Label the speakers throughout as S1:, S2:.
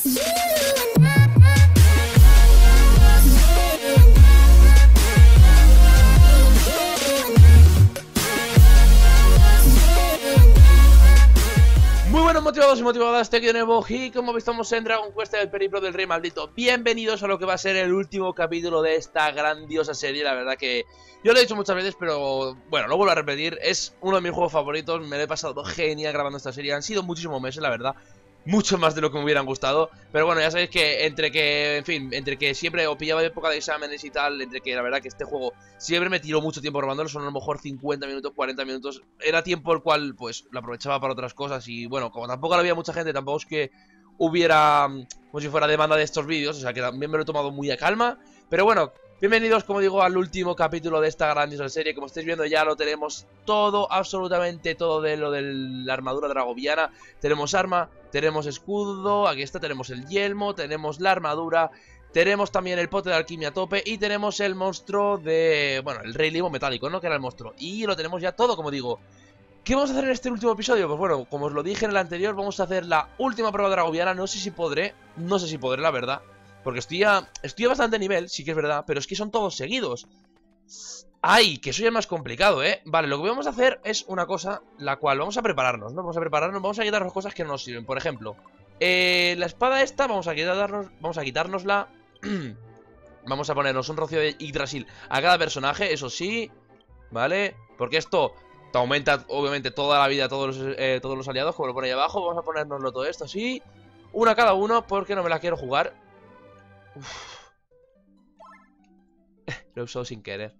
S1: Muy buenos motivados y motivadas, estoy aquí de nuevo y como estamos en Dragon Quest, el periplo del rey maldito. Bienvenidos a lo que va a ser el último capítulo de esta grandiosa serie. La verdad que yo lo he dicho muchas veces, pero bueno, lo vuelvo a repetir. Es uno de mis juegos favoritos, me lo he pasado genial grabando esta serie. Han sido muchísimos meses, la verdad, mucho más de lo que me hubieran gustado. Pero bueno, ya sabéis que entre que siempre o pillaba época de exámenes y tal, entre que la verdad que este juego siempre me tiró mucho tiempo grabándolo, son a lo mejor 50 minutos, 40 minutos. Era tiempo el cual pues lo aprovechaba para otras cosas. Y bueno, como tampoco había mucha gente, tampoco es que hubiera como si fuera demanda de estos vídeos, o sea que también me lo he tomado muy a calma. Pero bueno, bienvenidos, como digo, al último capítulo de esta grandiosa serie. Como estáis viendo, ya lo tenemos todo, absolutamente todo de lo de la armadura dragoviana. Tenemos arma, tenemos escudo, aquí está, tenemos el yelmo, tenemos la armadura, tenemos también el pote de alquimia a tope y tenemos el monstruo de... bueno, el rey limo metálico, ¿no? Que era el monstruo. Y lo tenemos ya todo, como digo. ¿Qué vamos a hacer en este último episodio? Pues bueno, como os lo dije en el anterior, vamos a hacer la última prueba dragoviana. No sé si podré, la verdad, porque estoy a bastante nivel, sí que es verdad, pero es que son todos seguidos. ¡Ay! Que eso ya es más complicado, ¿eh? Vale, lo que vamos a hacer es una cosa, la cual vamos a prepararnos, ¿no? Vamos a quitarnos cosas que no nos sirven. Por ejemplo, la espada esta, vamos a quitárnosla. Vamos a ponernos un rocío de Yggdrasil a cada personaje, eso sí, ¿vale? Porque esto te aumenta, obviamente, toda la vida a todos los aliados, como lo pone ahí abajo. Vamos a ponérnoslo todo esto así, una a cada uno, porque no me la quiero jugar. Lo he usado sin querer.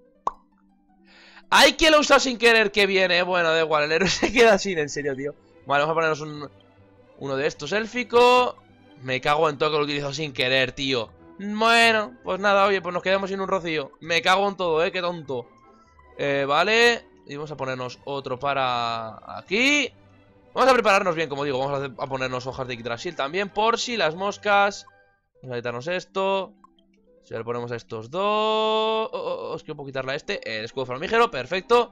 S1: ¡Ay, que lo he usado sin querer! ¡Que viene! Bueno, da igual, el héroe se queda sin, en serio, tío. Vale, vamos a ponernos uno de estos élfico. Me cago en todo que lo utilizo sin querer, tío. Bueno, pues nada, oye, pues nos quedamos sin un rocío. Me cago en todo, qué tonto. Vale, y vamos a ponernos otro para aquí. Vamos a prepararnos bien, como digo. Vamos a ponernos hojas de Yggdrasil también, por si las moscas. Vamos a quitarnos esto. Si le ponemos a estos dos... os quiero quitarle a este. El escudo flamígero, perfecto.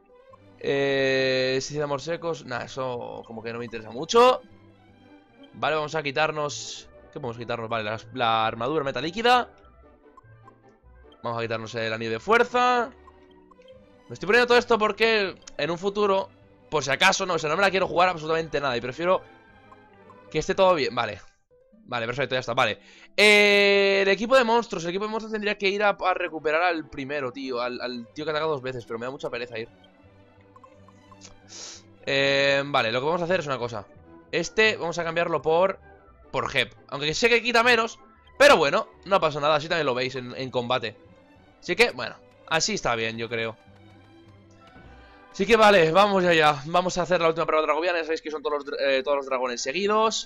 S1: Si de amor secos... Nah, eso como que no me interesa mucho. Vale, vamos a quitarnos... ¿qué podemos quitarnos? Vale, la armadura meta líquida. Vamos a quitarnos el anillo de fuerza. Me estoy poniendo todo esto porque en un futuro, por si acaso, no, o sea, no me la quiero jugar absolutamente nada. Y prefiero que esté todo bien. Vale. Vale, perfecto, ya está, vale. El equipo de monstruos. El equipo de monstruos tendría que ir a recuperar al primero, tío. Al tío que ataca dos veces, pero me da mucha pereza ir. Vale, lo que vamos a hacer es una cosa. Este vamos a cambiarlo por Hep. Aunque sé que quita menos, pero bueno, no pasa nada, así también lo veis en combate. Así que, bueno, así está bien, yo creo. Así que vale, vamos allá. Vamos a hacer la última prueba dragoviana. Ya sabéis que son todos los dragones seguidos.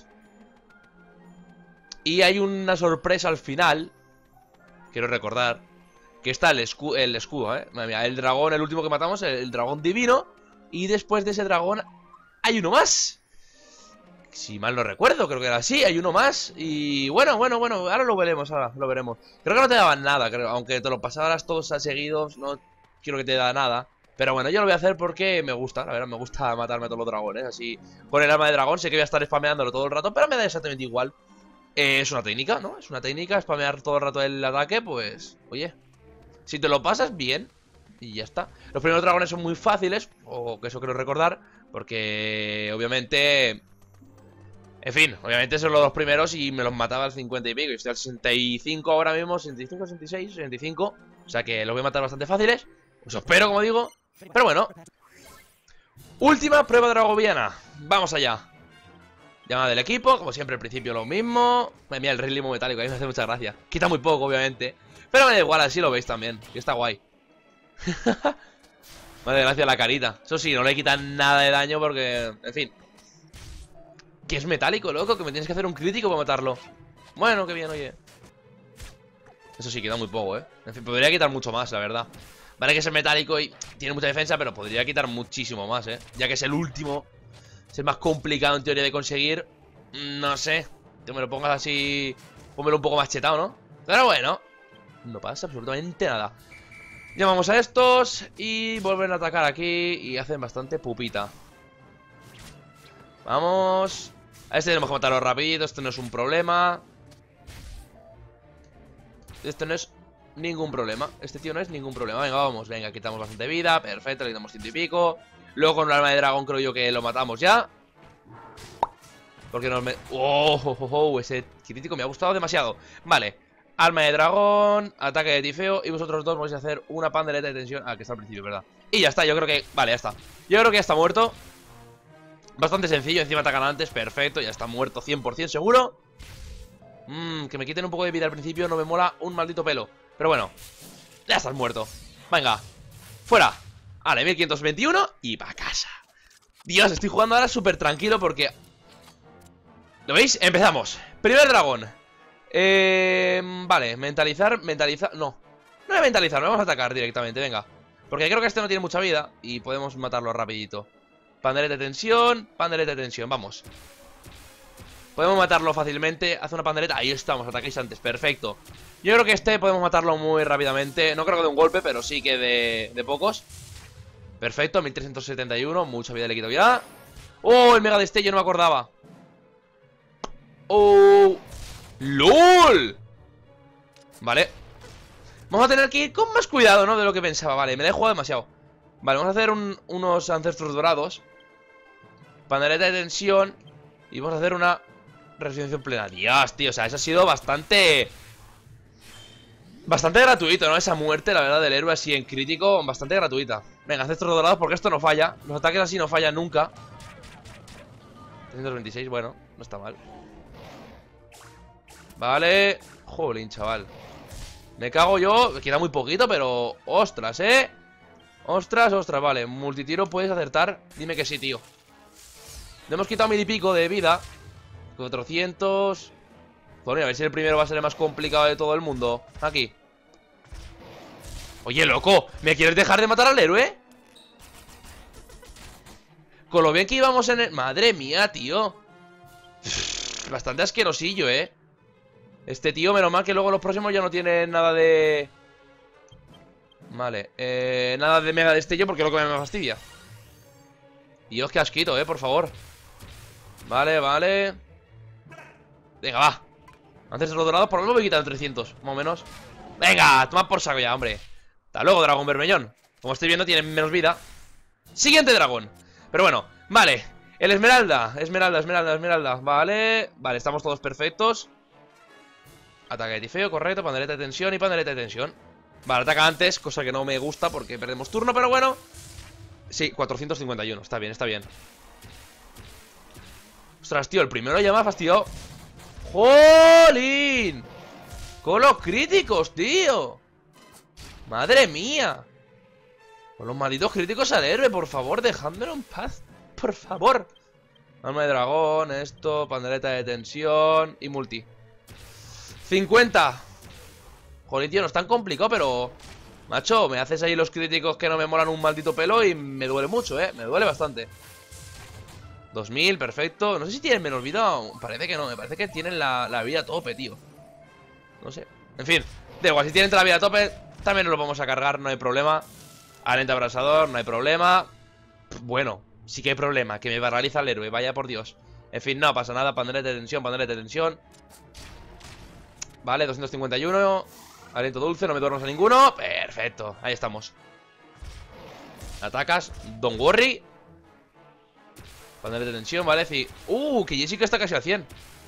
S1: Y hay una sorpresa al final. Quiero recordar que está el escudo, Madre mía, el dragón, el último que matamos, el dragón divino. Y después de ese dragón hay uno más. Si mal no recuerdo, creo que era así, hay uno más. Y bueno, ahora lo veremos, Creo que no te daban nada, aunque te lo pasaras todos a seguidos, no quiero que te da nada. Pero bueno, yo lo voy a hacer porque me gusta, la verdad, me gusta matarme a todos los dragones. Así, con el arma de dragón, sé que voy a estar spameándolo todo el rato, pero me da exactamente igual. Es una técnica, ¿no? Es una técnica, spamear todo el rato el ataque, pues, oye, si te lo pasas, bien. Y ya está. Los primeros dragones son muy fáciles, o que eso quiero recordar, porque obviamente... en fin, obviamente son los dos primeros y me los mataba al 50 y pico. Y estoy al 65 ahora mismo, 65, 66, 65. O sea que los voy a matar bastante fáciles. Os espero, como digo. Pero bueno. Última prueba dragoviana. Vamos allá. Llamada del equipo, como siempre al principio lo mismo. Mira el rey limo metálico, a mí me hace mucha gracia. Quita muy poco, obviamente, pero me da igual, así lo veis también, que está guay. Madre gracia la carita. Eso sí, no le quitan nada de daño porque, en fin, que es metálico, loco, que me tienes que hacer un crítico para matarlo. Bueno, qué bien, oye. Eso sí, quita muy poco, En fin, podría quitar mucho más, la verdad. Vale que es metálico y tiene mucha defensa, pero podría quitar muchísimo más, ya que es el último. Es el más complicado en teoría de conseguir. No sé, que me lo pongas así, pónmelo un poco más chetado, ¿no? Pero bueno, no pasa absolutamente nada. Llamamos a estos y vuelven a atacar aquí y hacen bastante pupita. Vamos. A este tenemos que matarlo rapidito. Esto no es un problema. Esto no es ningún problema. Este tío no es ningún problema. Venga, vamos. Venga, quitamos bastante vida. Perfecto, le quitamos 100 y pico. Luego con un arma de dragón creo yo que lo matamos ya. Porque nos me... ese crítico me ha gustado demasiado. Vale. Arma de dragón, ataque de tifeo. Y vosotros dos vais a hacer una pandereta de tensión. Ah, que está al principio, ¿verdad? Y ya está, yo creo que... Vale, ya está. Yo creo que ya está muerto. Bastante sencillo, encima atacan antes. Perfecto, ya está muerto 100% seguro. Que me quiten un poco de vida al principio no me mola un maldito pelo. Pero bueno, ya estás muerto. Venga, fuera. Vale, 1521 y pa' casa. Dios, estoy jugando ahora súper tranquilo porque... ¿Lo veis? Empezamos. Primer dragón. Vale, mentalizar. No, no voy a mentalizar, vamos a atacar directamente, venga. Porque creo que este no tiene mucha vida y podemos matarlo rapidito. Pandereta de tensión, vamos. Podemos matarlo fácilmente. Hace una pandereta, ahí estamos, atacáis antes, perfecto. Yo creo que este podemos matarlo muy rápidamente. No creo que de un golpe, pero sí que de pocos. Perfecto, 1371, mucha vida le quito ya. ¡Oh, el mega destello, no me acordaba! ¡Oh! ¡LOL! Vale. Vamos a tener que ir con más cuidado, ¿no? De lo que pensaba, vale, me la he jugado demasiado. Vale, vamos a hacer unos ancestros dorados. Pandereta de tensión. Y vamos a hacer una resurrección plena. Dios, tío, o sea, eso ha sido bastante gratuito, ¿no? Esa muerte, la verdad, del héroe así en crítico, bastante gratuita. Venga, ancestros dorados porque esto no falla. Los ataques así no fallan nunca. 326, bueno, no está mal. Vale. Jolín, chaval. Me cago yo, queda muy poquito, pero... Ostras, ostras, vale. Multitiro puedes acertar. Dime que sí, tío. Le hemos quitado 1000 y pico de vida. 400. Bueno, a ver si el primero va a ser el más complicado de todo el mundo. Aquí. Oye, loco, ¿me quieres dejar de matar al héroe? Con lo bien que íbamos en el... Madre mía, tío. Bastante asquerosillo, Este tío, menos mal que luego los próximos ya no tienen nada de... Vale, nada de mega destello porque es lo que me fastidia. Dios, qué asquito, por favor. Vale, vale. Venga, va. Antes de los dorados, por lo menos me quitan 300, más o menos. Venga, toma por saco ya, hombre. Hasta luego, dragón vermellón. Como estoy viendo, tienen menos vida. Siguiente dragón. Pero bueno, vale. El esmeralda, esmeralda. Vale, vale, estamos todos perfectos. Ataque de tifeo, correcto, pandereta de tensión y pandereta de tensión. Vale, ataca antes, cosa que no me gusta porque perdemos turno, pero bueno. Sí, 451, está bien, está bien. Ostras, tío, el primero ya me ha fastidiado. ¡Jolín! Con los críticos, tío. Madre mía. Con los malditos críticos al héroe, por favor, dejádmelo en paz. Por favor. Alma de dragón, esto, pandereta de tensión y multi. 50. Joder, tío, no es tan complicado, pero... Macho, me haces ahí los críticos que no me molan un maldito pelo y me duele mucho, me duele bastante. 2000, perfecto. No sé si tienen menos vida. Parece que no, me parece que tienen la vida a tope, tío. No sé. En fin, da igual, si tienen la vida a tope, también nos lo vamos a cargar, no hay problema. Alente abrasador, no hay problema. Bueno, sí que hay problema, que me paraliza el héroe, vaya por Dios. En fin, no pasa nada, pandereta de tensión, pandereta de tensión. Vale, 251. Aliento dulce, no me duermas a ninguno. Perfecto, ahí estamos. Atacas, don't worry. Pandereta de tensión, vale, sí. Que Jessica está casi al 100.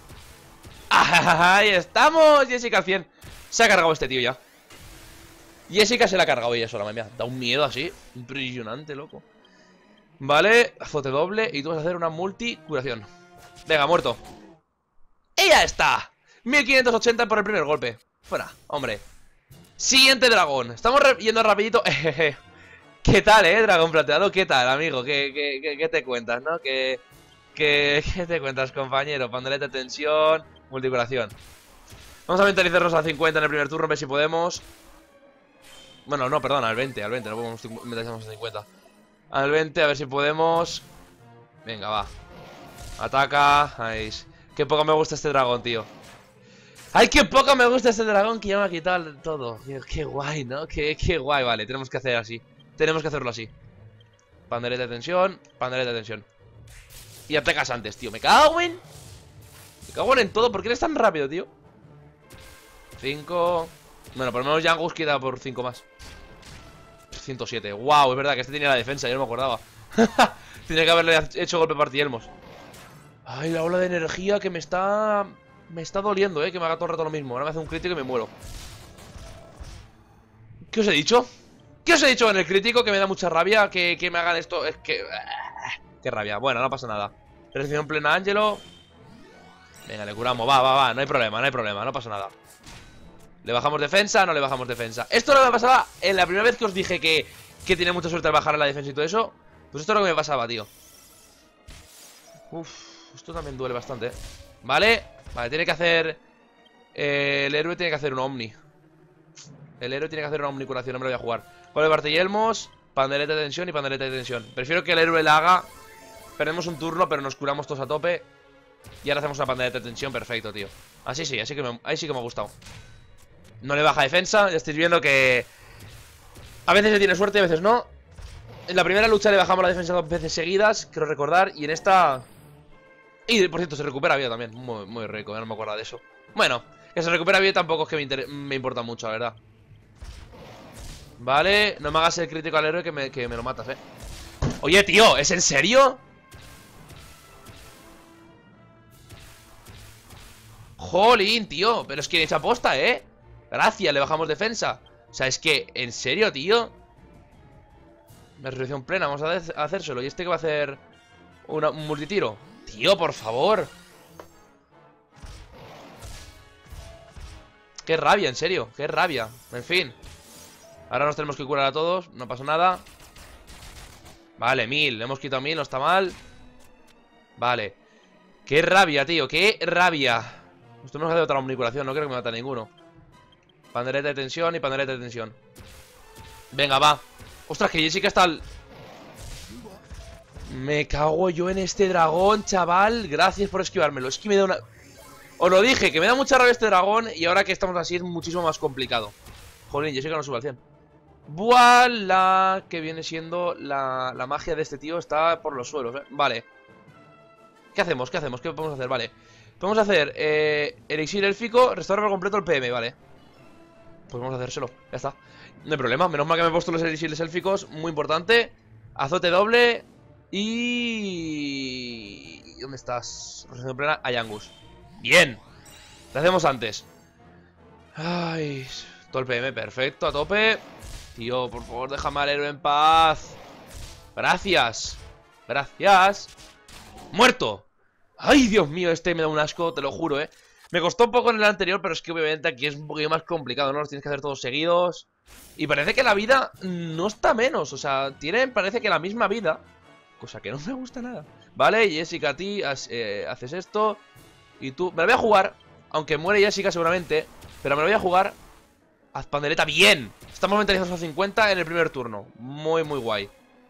S1: Ahí estamos, Jessica al 100. Se ha cargado este tío ya. Jessica se la ha cargado ella sola, me da un miedo así impresionante, loco. Vale, azote doble. Y tú vas a hacer una multi curación. Venga, muerto. ¡Y ya está! 1580 por el primer golpe. Fuera, hombre. Siguiente dragón. Estamos yendo rapidito. ¿Qué tal, dragón plateado? ¿Qué tal, amigo? ¿Qué te cuentas, no? ¿Qué te cuentas, compañero? Pandereta de tensión, multicuración. Vamos a mentalizarnos a 50 en el primer turno, a ver si podemos. Bueno, no, perdón, al 20, no podemos mentalizarnos a 50. Al 20, a ver si podemos. Venga, va. Ataca. Ahí. Qué poco me gusta este dragón, tío. ¡Ay, qué poco me gusta este dragón que ya me ha quitado todo! Qué guay, ¿no? Qué guay, vale, tenemos que hacer así. Tenemos que hacerlo así. Pandereta de tensión, pandereta de tensión. Y atacas antes, tío, me cago en... Me cago en todo. ¿Por qué eres tan rápido, tío? 5. Bueno, por lo menos Yangus queda por 5 más. 107. Wow, es verdad que este tenía la defensa. Yo no me acordaba. Tenía que haberle hecho golpe partielmos. Ay, la ola de energía que me está... Me está doliendo, que me haga todo el rato lo mismo. Ahora me hace un crítico y me muero. ¿Qué os he dicho? ¿Qué os he dicho en el crítico? Que me da mucha rabia que me hagan esto. Es que... Qué rabia. Bueno, no pasa nada. Reacción plena, Ángelo. Venga, le curamos. Va. No hay problema, no pasa nada. ¿Le bajamos defensa? No le bajamos defensa. Esto es lo que me pasaba en la primera vez que os dije que tiene mucha suerte al bajar la defensa y todo eso. Pues esto es lo que me pasaba, tío. Uf, esto también duele bastante, Vale, tiene que hacer... el héroe tiene que hacer un Omni. El héroe tiene que hacer una omnicuración, no me lo voy a jugar. Golpe partiyelmos, pandereta de tensión y pandereta de tensión. Prefiero que el héroe la haga. Perdemos un turno, pero nos curamos todos a tope. Y ahora hacemos una pandereta de tensión, perfecto, tío. Así sí, ahí sí que me ha gustado. No le baja defensa, ya estáis viendo que... A veces se tiene suerte y a veces no. En la primera lucha le bajamos la defensa 2 veces seguidas, quiero recordar. Y en esta... Y por cierto, se recupera vida también. Muy rico, ya no me acuerdo de eso. Bueno, que se recupera vida tampoco es que me importa mucho, la verdad. Vale, no me hagas el crítico al héroe que me lo matas, Oye, tío, ¿es en serio? Jolín, tío, pero es que hecha aposta, Gracias, le bajamos defensa. O sea, es que, ¿en serio, tío? La resurrección plena, vamos a hacérselo. ¿Y este que va a hacer? Un multitiro. Tío, por favor. Qué rabia, en serio, qué rabia. En fin. Ahora nos tenemos que curar a todos, no pasa nada. Vale, 1000, le hemos quitado 1000, no está mal. Vale. Qué rabia, tío, qué rabia. Nos tenemos que hacer otra omnicuración, no creo que me mate a ninguno. Pandereta de tensión y pandereta de tensión. Venga, va. Ostras, que Jessica está al... Me cago yo en este dragón, chaval. Gracias por esquivármelo, es que me da una... Os lo dije, que me da mucha rabia este dragón. Y ahora que estamos así es muchísimo más complicado. Jolín, Jessica no sube al 100. ¡Vuala! Que viene siendo la magia de este tío. Está por los suelos, Vale. ¿Qué hacemos? ¿Qué podemos hacer? Vale. Podemos hacer elixir élfico, restaurar por completo el PM, vale. Pues vamos a hacérselo, ya está. No hay problema, menos mal que me he puesto los elixires élficos. Muy importante. Azote doble. Y... ¿Dónde estás? Resurrección plena a Yangus. Bien. Lo hacemos antes. Ay... Todo el PM, perfecto, a tope. Tío, por favor, déjame al héroe en paz. Gracias. Gracias. ¡Muerto! ¡Ay, Dios mío! Este me da un asco, te lo juro, Me costó un poco en el anterior, pero es que obviamente aquí es un poquito más complicado, ¿no? Los tienes que hacer todos seguidos. Y parece que la vida no está menos. O sea, tienen, parece que la misma vida. Cosa que no me gusta nada. Vale, Jessica, a ti haces esto. Y tú... Me lo voy a jugar. Aunque muere Jessica seguramente. Pero me lo voy a jugar. Haz pandereta, bien. Estamos mentalizados a 50 en el primer turno. Muy, muy guay.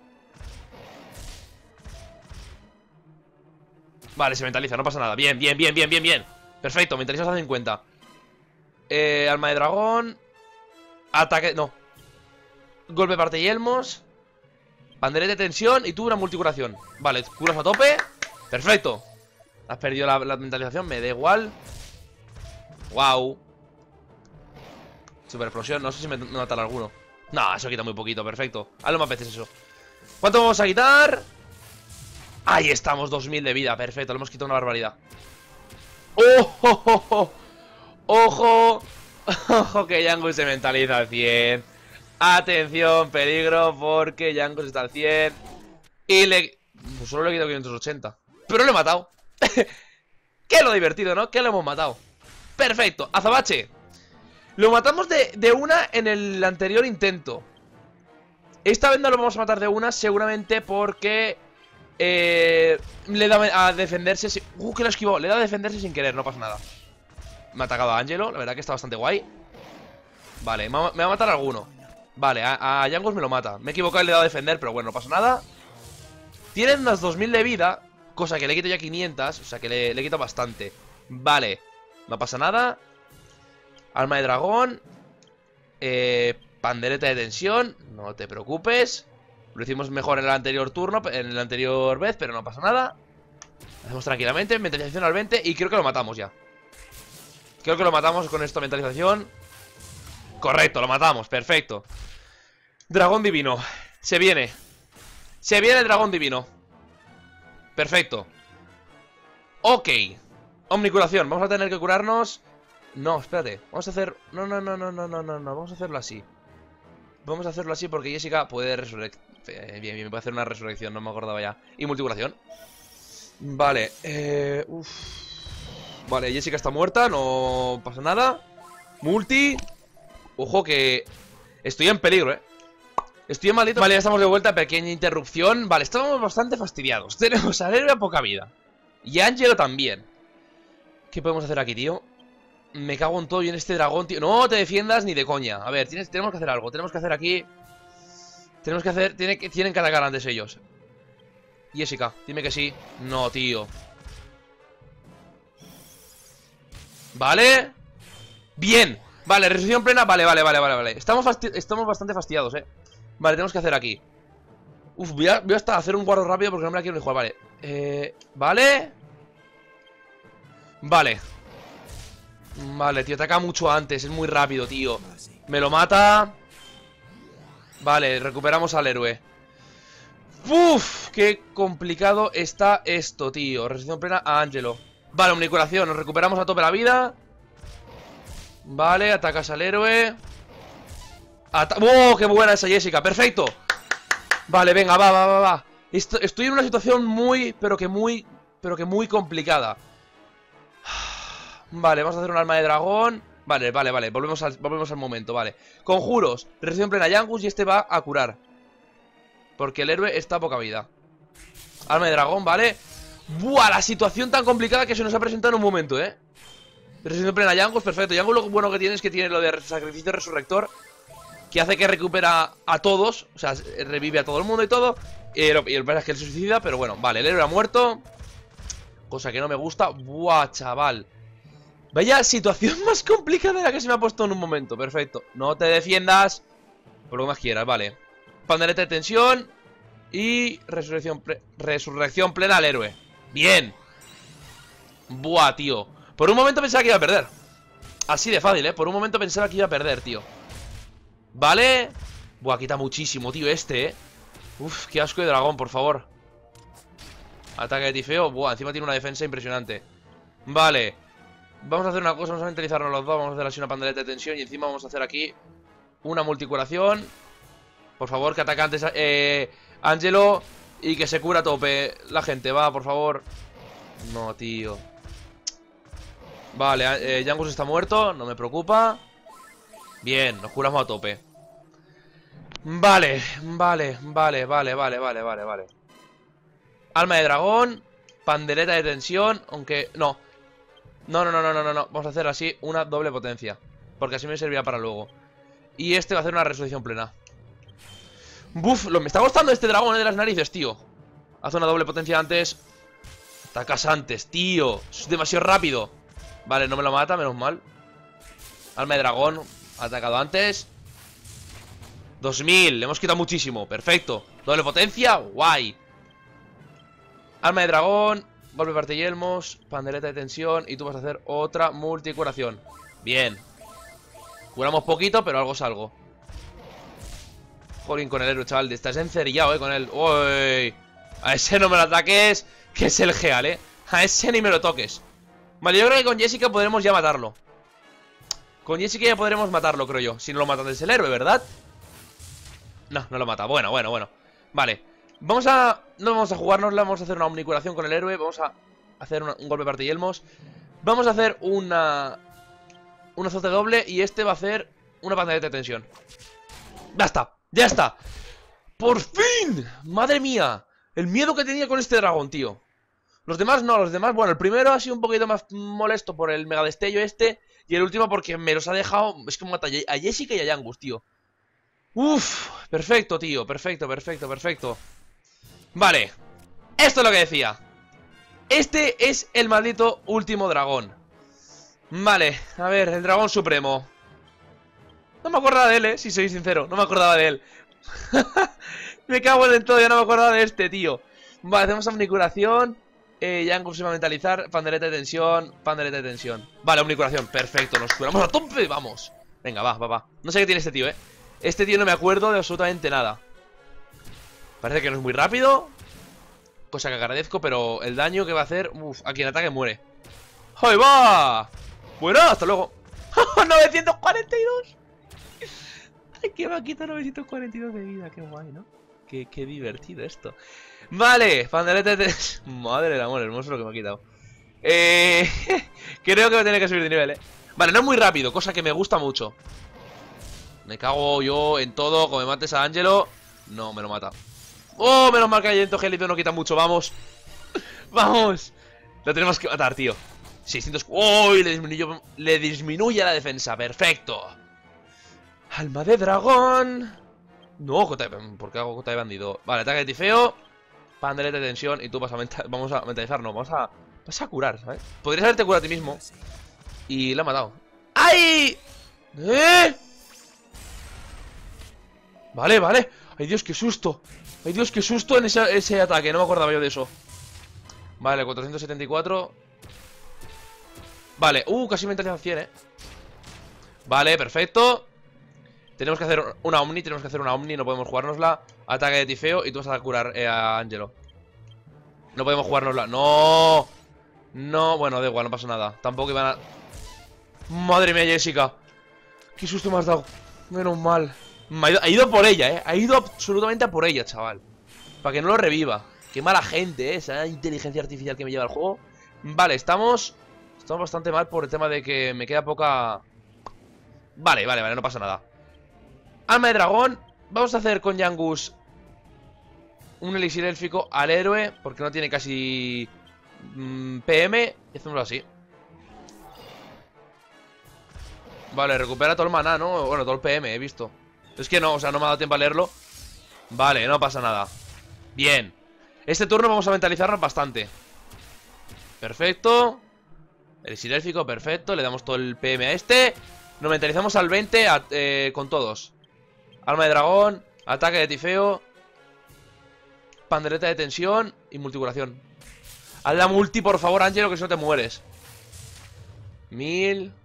S1: Vale, se mentaliza, no pasa nada. Bien. Perfecto, mentalizados a 50. Alma de dragón. Ataque, no. Golpe parte yelmos. Pandereta de tensión y tú una multicuración. Vale, curas a tope. Perfecto. Has perdido la mentalización, me da igual. Wow. Super explosión, no sé si me matará alguno. No, eso quita muy poquito, perfecto. Hazlo más veces eso. ¿Cuánto vamos a quitar? Ahí estamos, 2000 de vida, perfecto, le hemos quitado una barbaridad. ¡Ojo! ¡Ojo! ¡Ojo que Yangus se mentaliza al 100! Atención, peligro, porque Yangus está al 100. Y le... Pues solo le he quitado 580. Pero lo he matado. ¿Qué es lo divertido, no? Que lo hemos matado. Perfecto, azabache. Lo matamos de una en el anterior intento. Esta vez no lo vamos a matar de una, seguramente porque le da a defenderse. Que lo esquivó, le da a defenderse sin querer, no pasa nada. Me ha atacado a Angelo, la verdad que está bastante guay. Vale, me va a matar alguno. Vale, a Yangus me lo mata. Me he equivocado y le he dado a defender, pero bueno, no pasa nada. Tienen unas 2000 de vida, cosa que le quito ya 500, o sea que le quito bastante. Vale, no pasa nada. Alma de dragón. Pandereta de tensión. No te preocupes. Lo hicimos mejor en el anterior turno, en el anterior vez, pero no pasa nada. Hacemos tranquilamente, mentalización al 20 y creo que lo matamos ya. Creo que lo matamos con esta mentalización. Correcto, lo matamos, perfecto. Dragón divino, se viene. Se viene el dragón divino. Perfecto. Ok. Omnicuración, vamos a tener que curarnos. No, espérate, vamos a hacer... No, vamos a hacerlo así. Vamos a hacerlo así porque Jessica puede resurrectar. Bien, puede hacer una resurrección, no me acordaba ya. Y multicuración. Vale, Vale, Jessica está muerta, no pasa nada. Multi. Ojo que... Estoy en peligro, Estoy en maldito... Vale, ya estamos de vuelta, pequeña interrupción. Vale, estábamos bastante fastidiados. Tenemos a Héroe a poca vida. Y a Angelo también. ¿Qué podemos hacer aquí, tío? Me cago en todo y en este dragón, tío. No te defiendas ni de coña. A ver, tenemos que hacer algo. Tenemos que hacer aquí... Tenemos que hacer... Tienen que atacar antes ellos. Jessica, dime que sí. No, tío. Vale. Bien. Vale, resurrección plena. Vale. Estamos bastante fastidiados, Vale, tenemos que hacer aquí. Uf, voy a hasta hacer un guardo rápido porque no me la quiero ni jugar. Vale. Vale. Vale, tío, ataca mucho antes. Es muy rápido, tío. Me lo mata. Vale, recuperamos al héroe. Uf, qué complicado está esto, tío. Resurrección plena a Angelo. Vale, omnicuración, nos recuperamos a tope la vida. Vale, atacas al héroe. ¡Oh, qué buena esa Jessica! ¡Perfecto! Vale, venga, va. Estoy en una situación muy, pero que muy complicada. Vale, vamos a hacer un alma de dragón. Vale, volvemos al momento, vale. Conjuros, resurrección plena a Yangus y este va a curar. Porque el héroe está a poca vida. Alma de dragón, vale. Buah, la situación tan complicada que se nos ha presentado en un momento, Resurrección plena a Yangus, perfecto. Yangus lo bueno que tiene es que tiene lo de sacrificio resurrector, que hace que recupera a todos. O sea, revive a todo el mundo y todo. Y el problema es que él se suicida, pero bueno, vale, el héroe ha muerto. Cosa que no me gusta. Buah, chaval. Vaya situación más complicada de la que se me ha puesto en un momento. Perfecto, no te defiendas por lo que más quieras, vale. Pandereta de tensión y resurrección plena al héroe. Bien. Buah, tío. Por un momento pensaba que iba a perder. Así de fácil, por un momento pensaba que iba a perder, tío. Vale. Buah, quita muchísimo, tío, Uf, qué asco de dragón, por favor. Ataque de tifeo. Buah, encima tiene una defensa impresionante. Vale. Vamos a hacer una cosa, vamos a mentalizarnos los dos. Vamos a hacer así una pandereta de tensión y encima vamos a hacer aquí una multicuración. Por favor, que ataque antes Angelo y que se cura a tope la gente, va, por favor. No, tío. Vale, Yangus está muerto, no me preocupa. Bien, nos curamos a tope. Vale. Alma de dragón, pandereta de tensión, aunque... No. Vamos a hacer así una doble potencia, porque así me servirá para luego. Y este va a hacer una resurrección plena. Buf, me está gustando este dragón de las narices, tío. Haz una doble potencia antes. Atacas antes, tío. Es demasiado rápido. Vale, no me lo mata, menos mal. Alma de dragón, atacado antes. 2000, le hemos quitado muchísimo, perfecto. Doble potencia, guay. Alma de dragón, golpe parte yelmos, pandereta de tensión. Y tú vas a hacer otra multicuración. Bien. Curamos poquito, pero algo es algo. Jolín con el héroe, chaval. Estás encerillado, con él. Uy. A ese no me lo ataques, que es el Geal, A ese ni me lo toques. Vale, yo creo que con Jessica podremos ya matarlo. Con Jessica ya podremos matarlo, creo yo. Si no lo matan es el héroe, ¿verdad? No, no lo mata. Bueno. Vale. No vamos a jugárnosla, vamos a hacer una omnicuración con el héroe. Vamos a hacer un golpe parte yelmos. Vamos a hacer un azote doble. Y este va a hacer una pandereta de tensión. Ya está. ¡Por fin! ¡Madre mía! El miedo que tenía con este dragón, tío. Los demás no, bueno, el primero ha sido un poquito más molesto por el mega destello este. Y el último porque me los ha dejado. Es que mata a Jessica y a Yangus, tío. Uf, perfecto, tío, perfecto. Vale, esto es lo que decía. Este es el maldito último dragón. Vale, a ver, el dragón supremo. No me acordaba de él, si soy sincero. No me acordaba de él. Me cago en todo, ya no me acordaba de este, tío. Vale, hacemos omnicuración. Yangus se va a mentalizar. Pandereta de tensión. Pandereta de tensión. Vale, omnicuración. Perfecto. Nos curamos a tope. Vamos. Venga, va. No sé qué tiene este tío, Este tío no me acuerdo de absolutamente nada. Parece que no es muy rápido. Cosa que agradezco, pero el daño que va a hacer... Uf, a quien ataque muere. ¡Ahí va! Bueno, hasta luego. 942. Ay, que me ha quitado 942 de vida. Qué guay, ¿no? Qué divertido esto. Vale, pandereta de... Madre del amor, hermoso lo que me ha quitado. Creo que voy a tener que subir de nivel, Vale, no es muy rápido, cosa que me gusta mucho. Me cago yo en todo. Como me mates a Ángelo. No, me lo mata. Oh, menos mal que hay gélido, no quita mucho, vamos. Vamos. Lo tenemos que matar, tío. 600... ¡Oh! Le disminuye la defensa, perfecto. Alma de dragón. No, ¿por qué hago gota de bandido? Vale, ataque de tifeo. Pandereta de tensión. Y tú vas a vamos a mentalizar, no, vas a curar, ¿sabes? Podrías haberte curado a ti mismo. Y la ha matado. ¡Ay! Vale. Ay, Dios, qué susto. Ay, Dios, qué susto en ese ataque. No me acordaba yo de eso. Vale, 474. Vale, casi mentalizado 100, Vale, perfecto. Tenemos que hacer una Omni, no podemos jugárnosla. Ataque de tifeo y tú vas a curar a Ángelo. No podemos jugárnosla. ¡No! No, bueno, da igual, no pasa nada. Tampoco iban a... Madre mía, Jessica. Qué susto me has dado. Menos mal. Ha ido por ella, Ha ido absolutamente a por ella, chaval. Para que no lo reviva. Qué mala gente, esa inteligencia artificial que me lleva el juego. Vale, estamos bastante mal por el tema de que me queda poca... Vale, no pasa nada. Alma de dragón. Vamos a hacer con Yangus un elixir élfico al héroe, porque no tiene casi PM. Y hacemos así. Vale, recupera todo el maná, ¿no? Bueno, todo el PM, he visto. Es que no, o sea, no me ha dado tiempo a leerlo. Vale, no pasa nada. Bien. Este turno vamos a mentalizarnos bastante. Perfecto. Elixir élfico, perfecto. Le damos todo el PM a este. Nos mentalizamos al 20 con todos. Alma de dragón, ataque de tifeo, pandereta de tensión y multicuración. Haz la multi, por favor, Ángelo, que si no te mueres. 1000.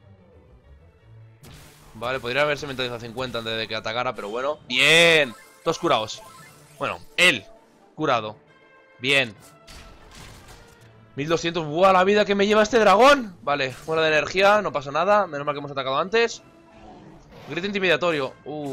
S1: Vale, podría haberse mentalizado a 50 antes de que atacara, pero bueno. Bien, todos curados. Bueno, él curado. Bien. 1200, ¡buah, la vida que me lleva este dragón! Vale, fuera de energía, no pasa nada. Menos mal que hemos atacado antes. Grito intimidatorio.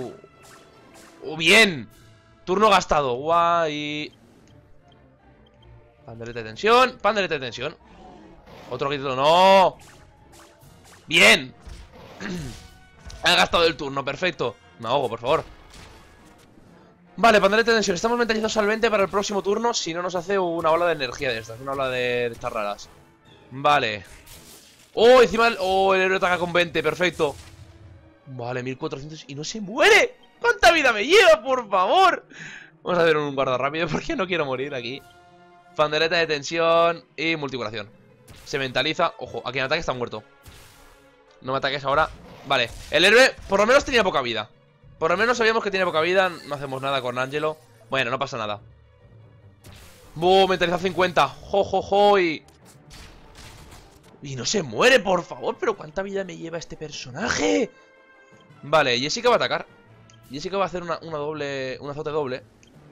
S1: Bien. Turno gastado. Guay. Pandereta de tensión. Otro grito, no. Bien. Ha gastado el turno, perfecto. Me ahogo, por favor. Vale, pandereta de tensión. Estamos mentalizados al 20 para el próximo turno. Si no nos hace una ola de energía de estas. Una ola de estas raras. Vale. Oh, encima el héroe ataca con 20, perfecto. Vale, 1400 y no se muere. ¿Cuánta vida me lleva, por favor? Vamos a hacer un guarda rápido porque no quiero morir aquí. Pandereta de tensión y multicuración. Se mentaliza. Ojo, a quien ataque está muerto. No me ataques ahora. Vale, el héroe por lo menos tenía poca vida. Por lo menos sabíamos que tiene poca vida. No hacemos nada con Ángelo. Bueno, no pasa nada. Mentalizado 50. Jo. Y no se muere, por favor. Pero ¿cuánta vida me lleva este personaje? Vale, Jessica va a atacar. Jessica va a hacer un azote doble.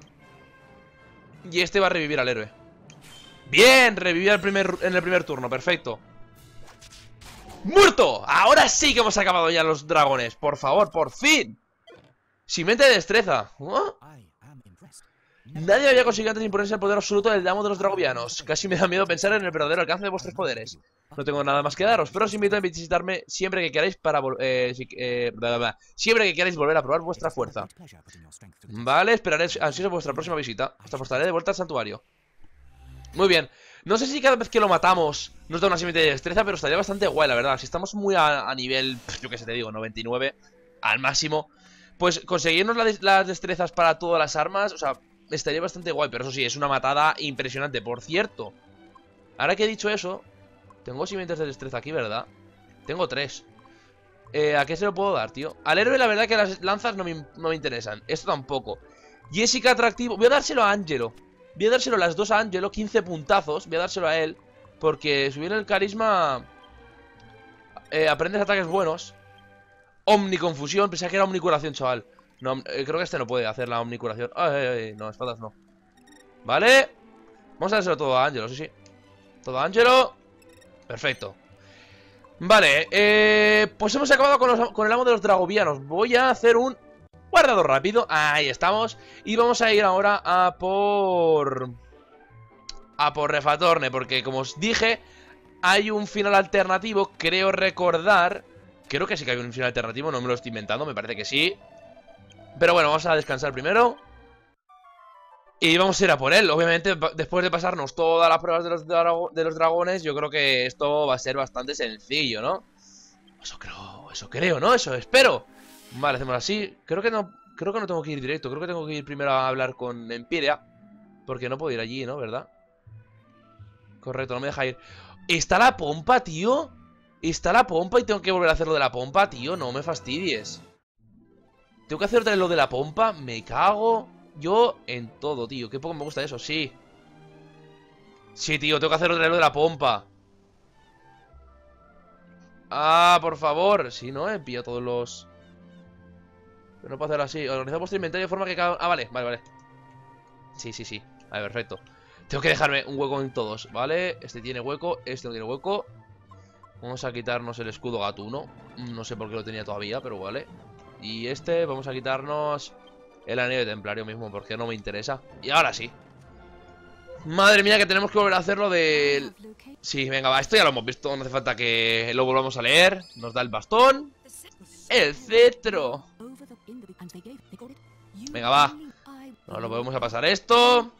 S1: Y este va a revivir al héroe. Bien, revivir en el primer turno, perfecto. ¡Muerto! Ahora sí que hemos acabado ya los dragones. Por favor, por fin. Sin mente de destreza. Nadie había conseguido antes imponerse el poder absoluto del Damo de los Dragovianos. Casi me da miedo pensar en el verdadero alcance de vuestros poderes. No tengo nada más que daros, pero os invito a visitarme siempre que queráis siempre que queráis volver a probar vuestra fuerza. Vale, esperaré ansioso vuestra próxima visita. Os apostaré de vuelta al santuario. Muy bien. No sé si cada vez que lo matamos nos da una simiente de destreza, pero estaría bastante guay, la verdad. Si estamos muy a nivel, yo qué sé, te digo, 99 al máximo, pues conseguirnos las destrezas para todas las armas, o sea, estaría bastante guay. Pero eso sí, es una matada impresionante. Por cierto, ahora que he dicho eso, tengo simientes de destreza aquí, ¿verdad? Tengo 3. ¿A qué se lo puedo dar, tío? Al héroe la verdad que las lanzas no me interesan. Esto tampoco. Jessica atractivo. Voy a dárselo a Ángelo. Voy a dárselo las dos a Ángelo, 15 puntazos. Voy a dárselo a él, porque subir el carisma... aprendes ataques buenos. Omniconfusión, pensaba que era omnicuración, chaval. No, creo que este no puede hacer la omnicuración. No, espadas no. Vale. Vamos a dárselo todo a Ángelo, sí. Todo a Ángelo. Perfecto. Vale, pues hemos acabado con el amo de los dragovianos. Voy a hacer un guardado rápido. Ahí estamos. Y vamos a ir ahora a por Refatorne, porque como os dije, hay un final alternativo, creo recordar. Creo que sí que hay un final alternativo, no me lo estoy inventando, me parece que sí. Pero bueno, vamos a descansar primero. Y vamos a ir a por él. Obviamente, después de pasarnos todas las pruebas de los dragones, yo creo que esto va a ser bastante sencillo, ¿no? Eso creo, ¿no? Eso espero. Vale, hacemos así. Creo que no tengo que ir directo. Creo que tengo que ir primero a hablar con Empyrea, porque no puedo ir allí, ¿no? ¿Verdad? Correcto, no me deja ir. ¿Está la pompa, tío? Está la pompa y tengo que volver a hacer lo de la pompa, tío. No me fastidies. ¿Tengo que hacer otra vez lo de la pompa? Me cago yo en todo, tío. Qué poco me gusta eso, sí. Sí, tío, tengo que hacer otra vez lo de la pompa. Ah, por favor. Sí, ¿no? He pillado todos los... Pero no puedo hacerlo así. Organizar vuestro inventario de forma que cada... Ah, vale. Sí. Vale, perfecto. Tengo que dejarme un hueco en todos, ¿vale? Este tiene hueco, este no tiene hueco. Vamos a quitarnos el escudo gatuno. No sé por qué lo tenía todavía, pero vale. Y este, vamos a quitarnos el anillo de templario mismo, porque no me interesa. Y ahora sí. Madre mía, que tenemos que volver a hacerlo del... Sí, venga, va, esto ya lo hemos visto. No hace falta que lo volvamos a leer. Nos da el bastón. El cetro. Venga, va. Nos lo podemos a pasar esto.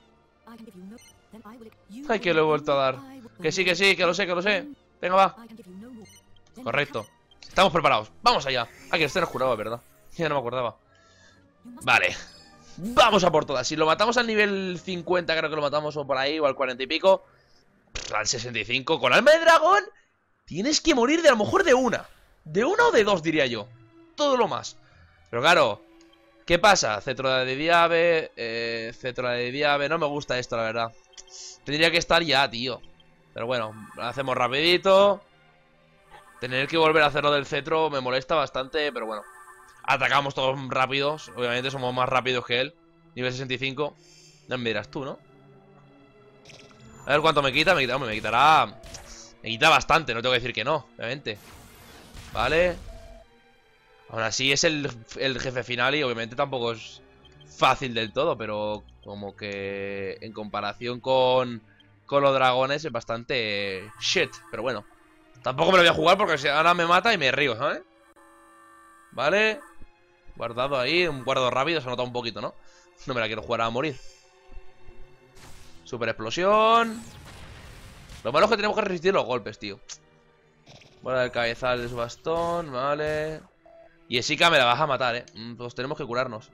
S1: Ay, que lo he vuelto a dar. Que sí, que lo sé. Venga, va. Correcto. Estamos preparados. Vamos allá. Ah, que este no juraba, ¿verdad? Ya no me acordaba. Vale. Vamos a por todas. Si lo matamos al nivel 50, creo que lo matamos o por ahí, o al 40 y pico. Al 65. Con alma de dragón, tienes que morir de a lo mejor de una. De una o de dos, diría yo. Todo lo más. Pero claro, ¿qué pasa? Cetro de Diave. Cetro de Diave. No me gusta esto, la verdad. Tendría que estar ya, tío. Pero bueno, lo hacemos rapidito. Tener que volver a hacerlo del cetro me molesta bastante, pero bueno. Atacamos todos rápidos. Obviamente somos más rápidos que él. Nivel 65. Ya me dirás tú, ¿no? A ver cuánto me quita. Me quitará... Me quita bastante, no tengo que decir que no, obviamente. Vale. Aún así es el jefe final y obviamente tampoco es fácil del todo, pero como que en comparación con los dragones es bastante shit. Pero bueno, tampoco me lo voy a jugar porque si ahora me mata y me río, ¿sabes? Vale. Guardado ahí, un guardo rápido, se nota un poquito, ¿no? No me la quiero jugar a morir. Super explosión. Lo malo es que tenemos que resistir los golpes, tío. Bola del cabezal de su bastón, vale. Y Esika me la vas a matar, pues tenemos que curarnos.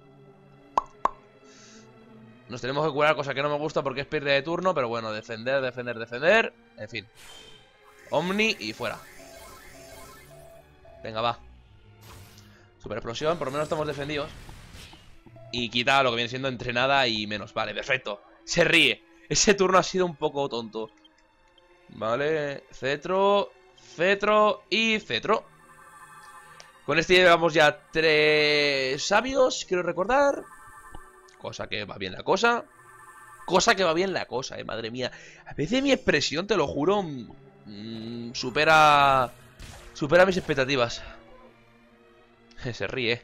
S1: Nos tenemos que curar, cosa que no me gusta porque es pérdida de turno. Pero bueno, defender. En fin. Omni y fuera. Venga, va. Super explosión, por lo menos estamos defendidos. Y quita lo que viene siendo entrenada y menos. Vale, perfecto. Se ríe. Ese turno ha sido un poco tonto. Vale, cetro y cetro. Con este llevamos ya 3 sabios, quiero recordar. Cosa que va bien la cosa. Madre mía. A veces mi expresión, te lo juro, supera mis expectativas. Se ríe.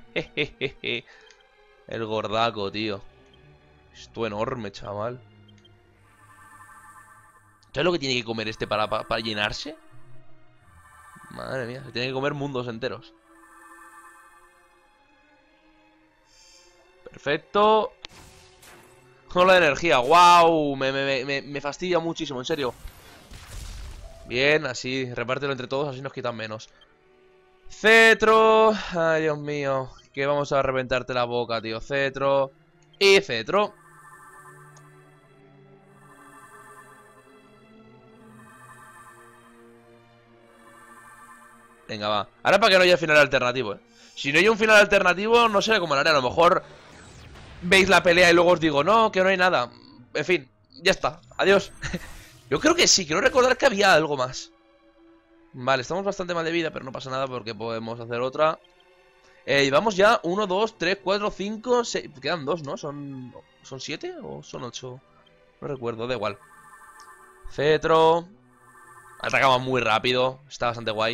S1: El gordaco, tío. Esto enorme, chaval. ¿Sabes lo que tiene que comer este para llenarse? Madre mía, se tiene que comer mundos enteros. Perfecto. Ola de energía, wow. Me fastidia muchísimo, en serio. Bien, así, repártelo entre todos, así nos quitan menos. Cetro. Ay, Dios mío. Que vamos a reventarte la boca, tío. Cetro. Y cetro. Venga, va. Ahora para que no haya final alternativo, Si no hay un final alternativo, no sé cómo lo haré. A lo mejor veis la pelea y luego os digo, no, que no hay nada. En fin, Ya está, adiós. Yo creo que sí, quiero recordar que había algo más. Vale, estamos bastante mal de vida, pero no pasa nada porque podemos hacer otra. Llevamos ya 1, 2, 3, 4, 5, 6... Quedan 2, ¿no? ¿Son 7 o son 8? No recuerdo, da igual. Cetro. Atacamos muy rápido, está bastante guay.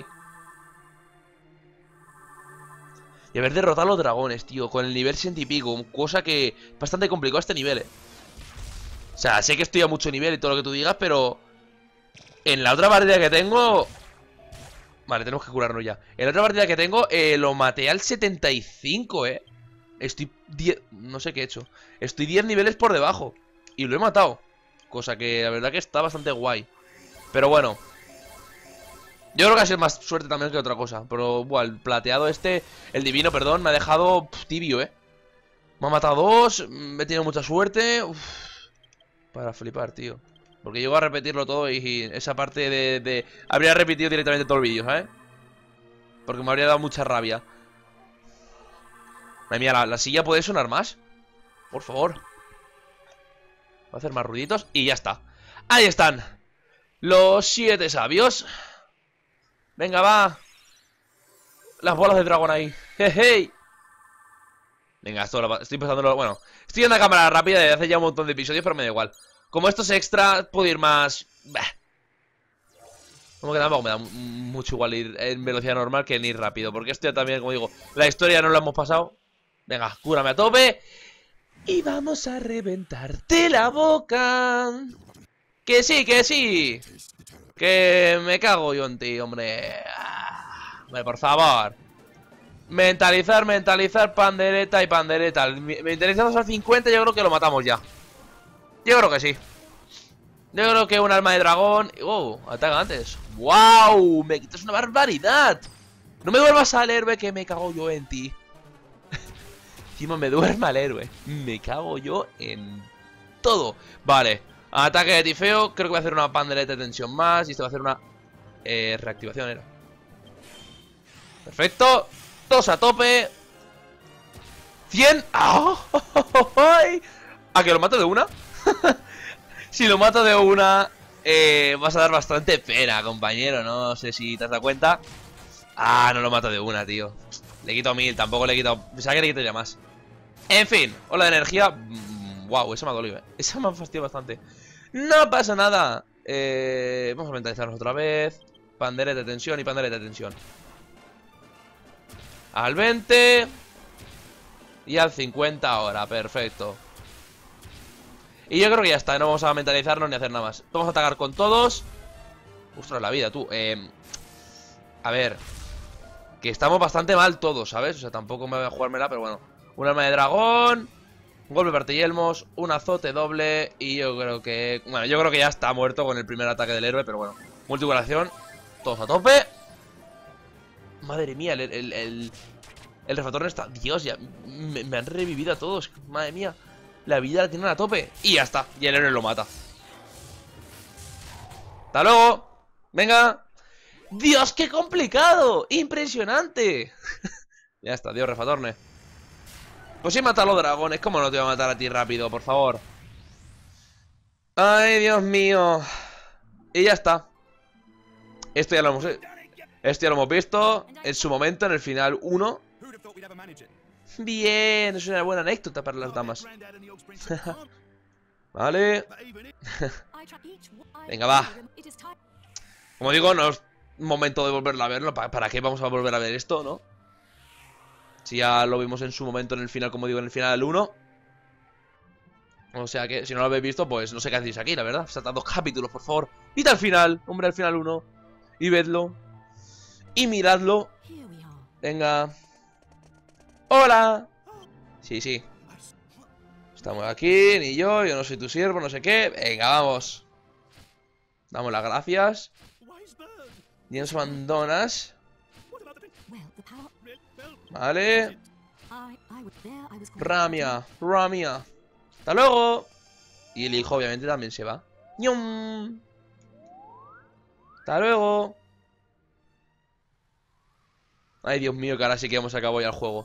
S1: Y haber derrotado a los dragones, tío, con el nivel 100 y pico. Cosa que es bastante complicado este nivel, O sea, sé que estoy a mucho nivel y todo lo que tú digas, pero... En la otra partida que tengo... Vale, tenemos que curarnos ya. En la otra partida que tengo, lo maté al 75, Estoy 10... No sé qué he hecho. Estoy 10 niveles por debajo. Y lo he matado. Cosa que la verdad que está bastante guay. Pero bueno. Yo creo que ha sido más suerte también que otra cosa. Pero, bueno, el plateado este... El divino, perdón, me ha dejado tibio, Me ha matado 2. He tenido mucha suerte. Para flipar, tío. Porque llego a repetirlo todo y esa parte de... Habría repetido directamente todo el vídeo, ¿sabes? Porque me habría dado mucha rabia. Madre mía, ¿la silla puede sonar más? Por favor. Voy a hacer más ruiditos y ya está. Ahí están los 7 sabios. Venga, va. Las bolas de dragón ahí. Jeje. Venga, estoy pasándolo... Bueno, estoy en la cámara rápida desde hace ya un montón de episodios, pero me da igual. Como esto es extra, puedo ir más... Como que tampoco me da mucho igual ir en velocidad normal que en ir rápido. Porque esto ya también, como digo, la historia no la hemos pasado. Venga, cúrame a tope. Y vamos a reventarte la boca. Que sí, que sí. Que me cago yo en ti, hombre. Hombre, por favor. Mentalizar, mentalizar, pandereta y pandereta. Mentalizamos al 50, yo creo que lo matamos ya. Yo creo que sí. Yo creo que un alma de dragón... ¡Oh! Ataca antes. ¡Wow! Me quitas una barbaridad. No me vuelvas al héroe que me cago yo en ti. Encima me duerma el héroe. Me cago yo en todo. Vale. Ataque de tifeo. Creo que voy a hacer una pandereta de tensión más. Y esto va a hacer una... reactivación era. Perfecto. 2 a tope. 100. ¡Ah! ¿A que lo mato de una? Si lo mato de una, vas a dar bastante pena, compañero. No sé si te has dado cuenta. Ah, no lo mato de una, tío. Le quito 1000, tampoco le he quitado. Pensaba que le quitaría más. En fin, ola de energía. Wow, eso me ha dolido, Eso me ha fastidiado bastante. No pasa nada. Vamos a mentalizarnos otra vez. Pandereta de tensión y pandereta de tensión. Al 20. Y al 50 ahora, perfecto. Y yo creo que ya está, no vamos a mentalizarnos ni hacer nada más. Vamos a atacar con todos. Ostras, la vida, tú. A ver. Que estamos bastante mal todos, ¿sabes? O sea, tampoco me voy a jugármela, pero bueno. Un arma de dragón. Un golpe partiyelmos. Un azote doble. Y yo creo que... Bueno, yo creo que ya está muerto con el primer ataque del héroe, pero bueno. Multiculación. Todos a tope. Madre mía, el refatorno está... Dios, ya me han revivido a todos. Madre mía. La vida la tienen a tope. Y ya está. Y el héroe lo mata. ¡Hasta luego! ¡Venga! ¡Dios, qué complicado! ¡Impresionante! Ya está, Dios, refatorne. Pues si mata a los dragones, ¿cómo no te va a matar a ti rápido, por favor? ¡Ay, Dios mío! Y ya está. Esto ya lo hemos visto en su momento, en el final 1. Bien, es una buena anécdota para las damas. Vale. Venga, va. Como digo, no es momento de volverla a verlo. ¿Para qué vamos a volver a ver esto, no? Si ya lo vimos en su momento en el final, como digo, en el final del 1. O sea que, si no lo habéis visto, pues no sé qué hacéis aquí, la verdad. Saltad 2 capítulos, por favor. Id al final, hombre, al final 1. Y vedlo. Y miradlo. Venga. ¡Hola! Sí, sí. Estamos aquí, ni yo no soy tu siervo, no sé qué. Venga, vamos. Damos las gracias. Y nos abandonas. Vale. Ramia, Ramia. Hasta luego. Y el hijo obviamente también se va. ¡Ñum! Hasta luego. Ay, Dios mío, que ahora sí que hemos acabado ya el juego.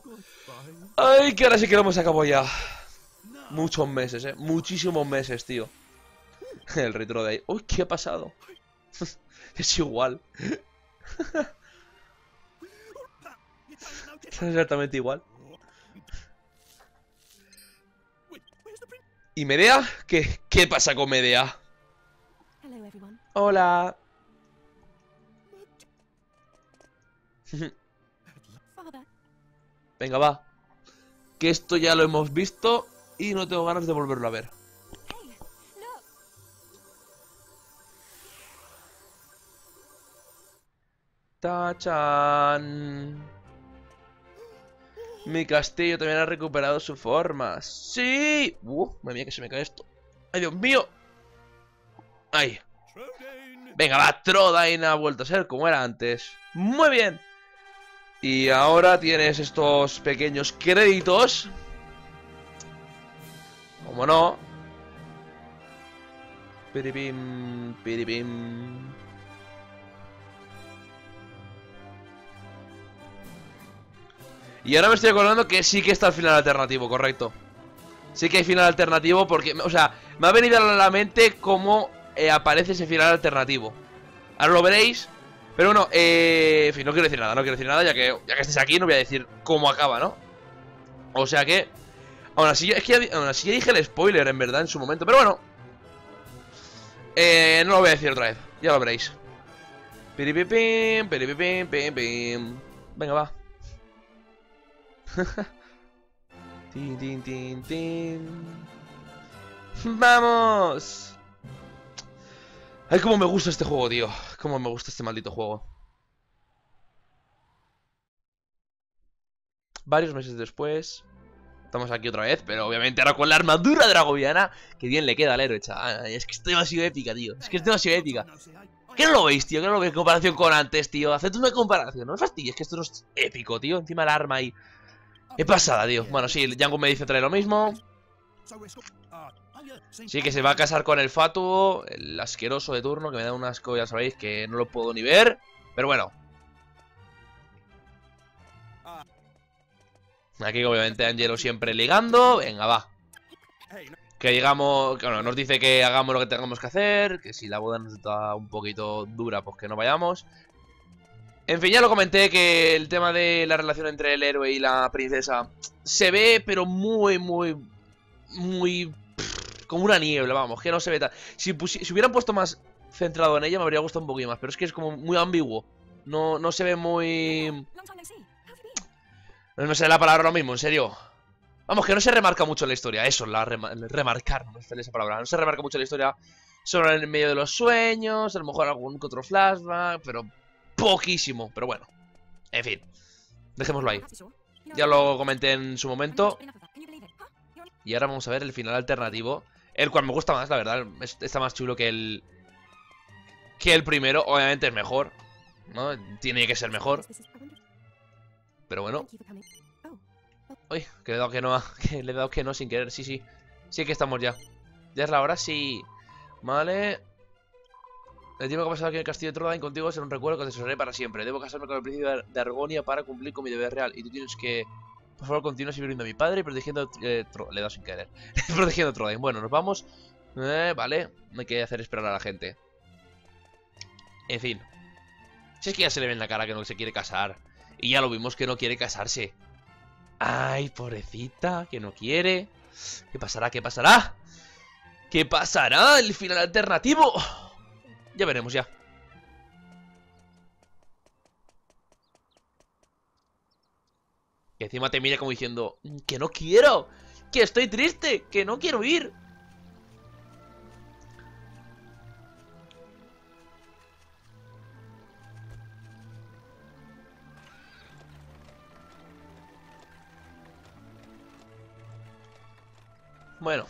S1: Ay, que ahora sí que lo hemos acabado ya. Muchos meses, muchísimos meses, tío. El retro de ahí. Uy, ¿qué ha pasado? Es igual. Es exactamente igual. ¿Y Medea? ¿Qué pasa con Medea? Hola. Venga, va. Que esto ya lo hemos visto y no tengo ganas de volverlo a ver. ¡Tachan! Mi castillo también ha recuperado su forma. ¡Sí! Madre mía, que se me cae esto. ¡Ay, Dios mío! ¡Ay! Venga, va, Trodain ha vuelto a ser como era antes. ¡Muy bien! Y ahora tienes estos pequeños créditos. ¿Cómo no? Piripim, piripim. Y ahora me estoy acordando que sí que está el final alternativo, correcto. Sí que hay final alternativo porque, o sea, me ha venido a la mente cómo aparece ese final alternativo. Ahora lo veréis. Pero bueno, en fin, no quiero decir nada, ya que estés aquí no voy a decir cómo acaba, ¿no? O sea que, aún así, es que aún así ya dije el spoiler, en verdad, en su momento. Pero bueno, no lo voy a decir otra vez, ya lo veréis. Piripipim, piripipim, pim, pim. Venga, va. Tin, tin, tin, tin. ¡Vamos! Ay, cómo me gusta este juego, tío. Cómo me gusta este maldito juego. Varios meses después, estamos aquí otra vez, pero obviamente ahora con la armadura dragoviana. Que bien le queda al héroe, chaval. Es que es demasiado épica, tío. Es que es demasiado épica. ¿Qué no lo veis, tío? ¿Qué no lo veis en comparación con antes, tío? Haced una comparación, no me fastidies, que esto no es épico, tío. Encima el arma ahí. Qué pasada, tío. Bueno, sí, Django me dice traer lo mismo. Sí, que se va a casar con el fatuo, el asqueroso de turno, que me da un asco, ya sabéis, que no lo puedo ni ver. Pero bueno. Aquí obviamente Angelo siempre ligando. Venga, va. Que digamos, bueno, nos dice que hagamos lo que tengamos que hacer. Que si la boda nos está un poquito dura, pues que no vayamos. En fin, ya lo comenté, que el tema de la relación entre el héroe y la princesa se ve, pero muy como una niebla, vamos, que no se ve tan... Si hubieran puesto más centrado en ella me habría gustado un poquito más, pero es que es como muy ambiguo. No se ve muy... No sé la palabra lo mismo, en serio. Vamos, que no se remarca mucho en la historia, eso, remarcar, no me sale esa palabra. No se remarca mucho en la historia, solo en medio de los sueños, a lo mejor algún que otro flashback, pero poquísimo, pero bueno. En fin, dejémoslo ahí. Ya lo comenté en su momento. Y ahora vamos a ver el final alternativo, el cual me gusta más, la verdad. Está más chulo que el primero. Obviamente es mejor, ¿no? Tiene que ser mejor. Pero bueno. Uy, que le he dado que no, que le he dado que no sin querer. Sí, sí. Sí que estamos ya. Ya es la hora, sí. Vale. El tiempo que ha pasado aquí en el castillo de Trodain contigo es un recuerdo que te atesoraré para siempre. Debo casarme con el príncipe de Argonia para cumplir con mi deber real. Y tú tienes que... Por favor, continúa sirviendo a mi padre y protegiendo... le he dado sin querer. Protegiendo a Trodain. Bueno, nos vamos. Vale. No hay que hacer esperar a la gente. En fin. Si es que ya se le ve en la cara que no se quiere casar. Y ya lo vimos que no quiere casarse. Ay, pobrecita, que no quiere. ¿Qué pasará? ¿Qué pasará? ¿Qué pasará? El final alternativo. Ya veremos ya. Que encima te mira como diciendo que no quiero, que estoy triste, que no quiero ir. Bueno.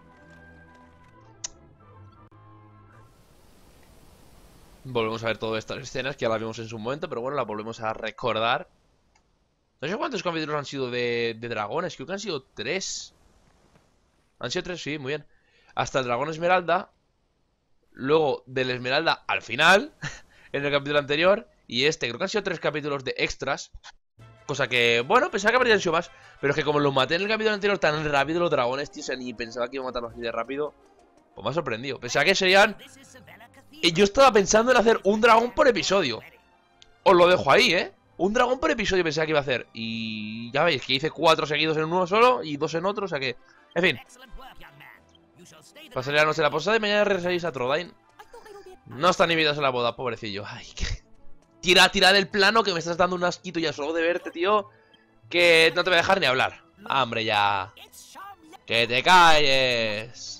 S1: Volvemos a ver todas estas escenas que ya las vimos en su momento, pero bueno, las volvemos a recordar. No sé cuántos capítulos han sido de dragones, creo que han sido 3. Han sido 3, sí, muy bien. Hasta el dragón Esmeralda. Luego del Esmeralda al final, en el capítulo anterior. Y este, creo que han sido 3 capítulos de extras. Cosa que, bueno, pensaba que habrían sido más. Pero es que como los maté en el capítulo anterior tan rápido los dragones, tío, o sea, ni pensaba que iba a matarlos así de rápido. Pues me ha sorprendido. Pensaba que serían... Yo estaba pensando en hacer un dragón por episodio. Os lo dejo ahí, ¿eh? Un dragón por episodio pensaba que iba a hacer. Y ya veis que hice 4 seguidos en uno solo y 2 en otro, o sea que... En fin. Pasaré la noche en la posada y mañana regresaréis a Trodain. No están invitados a la boda, pobrecillo. Ay, que... Tira del plano que me estás dando un asquito ya solo de verte, tío. Que no te voy a dejar ni hablar. Hombre, ya. Que te calles.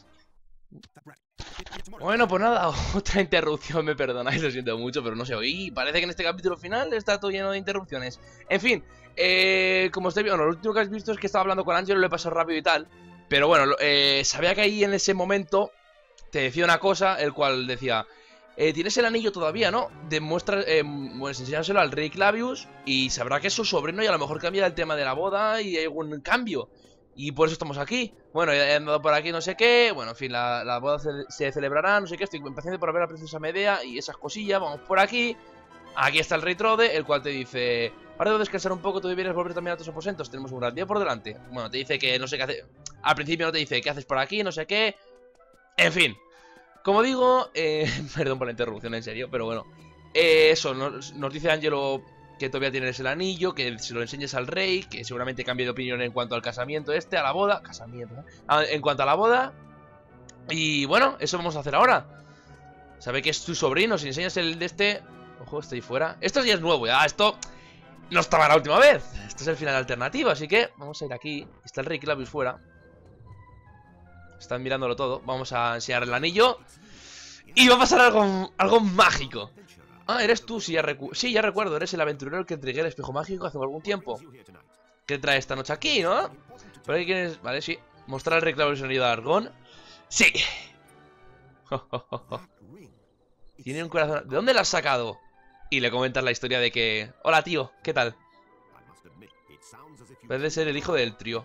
S1: Bueno, pues nada, otra interrupción, me perdonáis, lo siento mucho, pero no sé, y parece que en este capítulo final está todo lleno de interrupciones. En fin, como estoy viendo, lo último que has visto es que estaba hablando con Angelo, lo he pasado rápido y tal. Pero bueno, sabía que ahí en ese momento te decía una cosa, el cual decía... tienes el anillo todavía, ¿no? Demuestra, pues enséñaselo al rey Clavius y sabrá que es su sobrino y a lo mejor cambia el tema de la boda y hay algún cambio. Y por eso estamos aquí. Bueno, he andado por aquí no sé qué. Bueno, en fin, la boda se celebrará, no sé qué. Estoy impaciente por ver a la princesa Medea y esas cosillas. Vamos por aquí. Aquí está el rey Trode, el cual te dice... Ahora debo descansar un poco, tú deberías volver también a tus aposentos. Tenemos un gran día por delante. Bueno, te dice que no sé qué hacer. Al principio no te dice qué haces por aquí, no sé qué. En fin. Como digo, perdón por la interrupción, en serio, pero bueno. Eso, nos dice Angelo que todavía tienes el anillo, que se lo enseñes al rey, que seguramente cambie de opinión en cuanto al casamiento a la boda. Casamiento, ¿eh? En cuanto a la boda. Y bueno, eso vamos a hacer ahora. Sabe que es tu sobrino, si enseñas el de este... Ojo, estoy fuera. Esto ya es nuevo, ya, esto no estaba la última vez. Esto es el final alternativo, así que vamos a ir aquí. Está el rey Clavius fuera. Están mirándolo todo. Vamos a enseñar el anillo. Y va a pasar algo mágico. Ah, eres tú, sí, ya recuerdo. Eres el aventurero que entregué el espejo mágico hace algún tiempo. ¿Qué trae esta noche aquí, no? ¿Pero qué quieres? Vale, sí. Mostrar el rey Clavius el anillo de Argón. Sí. Tiene un corazón. ¿De dónde lo has sacado? Y le comentas la historia de que... Hola, tío, ¿qué tal? Puede ser el hijo del trío.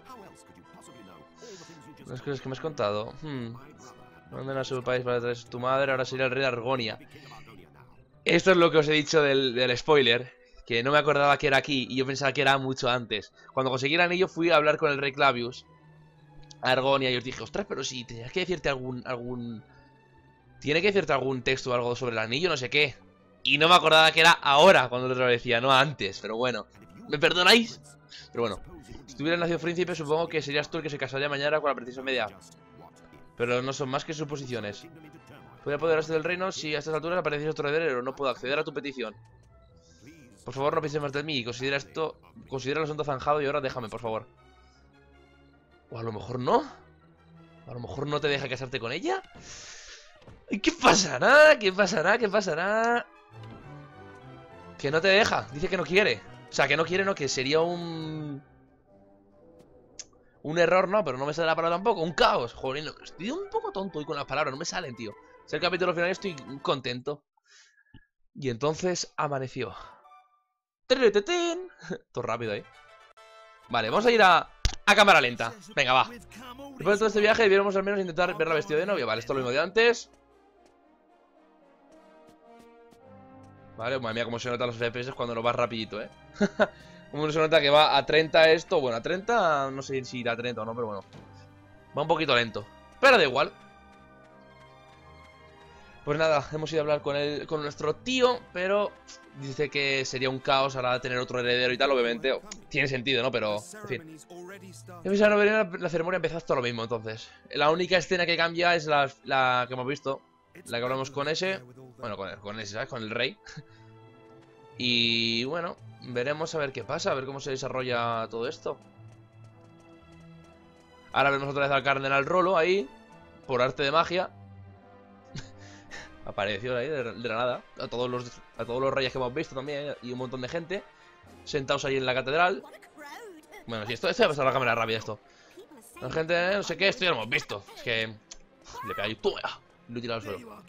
S1: Las cosas que me has contado. ¿Dónde a su país para traer tu madre? Ahora sería el rey de Argonia. Esto es lo que os he dicho del spoiler. Que no me acordaba que era aquí y yo pensaba que era mucho antes. Cuando conseguí el anillo fui a hablar con el rey Clavius a Argonia y os dije, ostras, pero si tenías que decirte tiene que decirte algún texto o algo sobre el anillo, no sé qué. Y no me acordaba que era ahora cuando te lo decía, no antes. Pero bueno, ¿me perdonáis? Pero bueno, si tuvieras nacido príncipe, supongo que serías tú el que se casaría mañana con la princesa Medea. Pero no son más que suposiciones. Voy a apoderarse del reino si a estas alturas apareciese otro heredero. No puedo acceder a tu petición. Por favor, no pienses más de mí. Considera el asunto zanjado y ahora déjame, por favor. O a lo mejor no. A lo mejor no te deja casarte con ella. ¿Qué pasará? ¿Qué pasará? ¿Qué pasará? Que no te deja. Dice que no quiere. O sea, que no quiere, no, que sería un error, no, pero no me sale la palabra tampoco. Un caos. Joder, estoy un poco tonto hoy con las palabras, no me salen, tío. Es el capítulo final y estoy contento. Y entonces amaneció. Todo rápido ahí. Vale, vamos a ir a cámara lenta. Venga, va. Después de todo este viaje debiéramos al menos intentar verla vestida de novia. Vale, esto es lo mismo de antes. Vale, madre mía, cómo se notan los FPS cuando lo vas rapidito, Como se nota que va a 30 esto. Bueno, a 30, no sé si irá a 30 o no, pero bueno. Va un poquito lento, pero da igual. Pues nada, hemos ido a hablar con nuestro tío, pero dice que sería un caos ahora tener otro heredero y tal, obviamente. Tiene sentido, ¿no? Pero, en fin. La ceremonia empieza todo lo mismo, entonces. La única escena que cambia es la que hemos visto. La que hablamos con ese. Bueno, con ese, ¿sabes? Con el rey. Y bueno, veremos a ver qué pasa, a ver cómo se desarrolla todo esto. Ahora vemos otra vez al cardenal Rolo ahí, por arte de magia. Apareció ahí de la nada. A todos los reyes que hemos visto también, y un montón de gente sentados ahí en la catedral. Bueno, si esto va a pasar la cámara rápida esto. La gente, no sé qué, esto ya lo hemos visto. Es que le pega ahí, lo he tirado al suelo.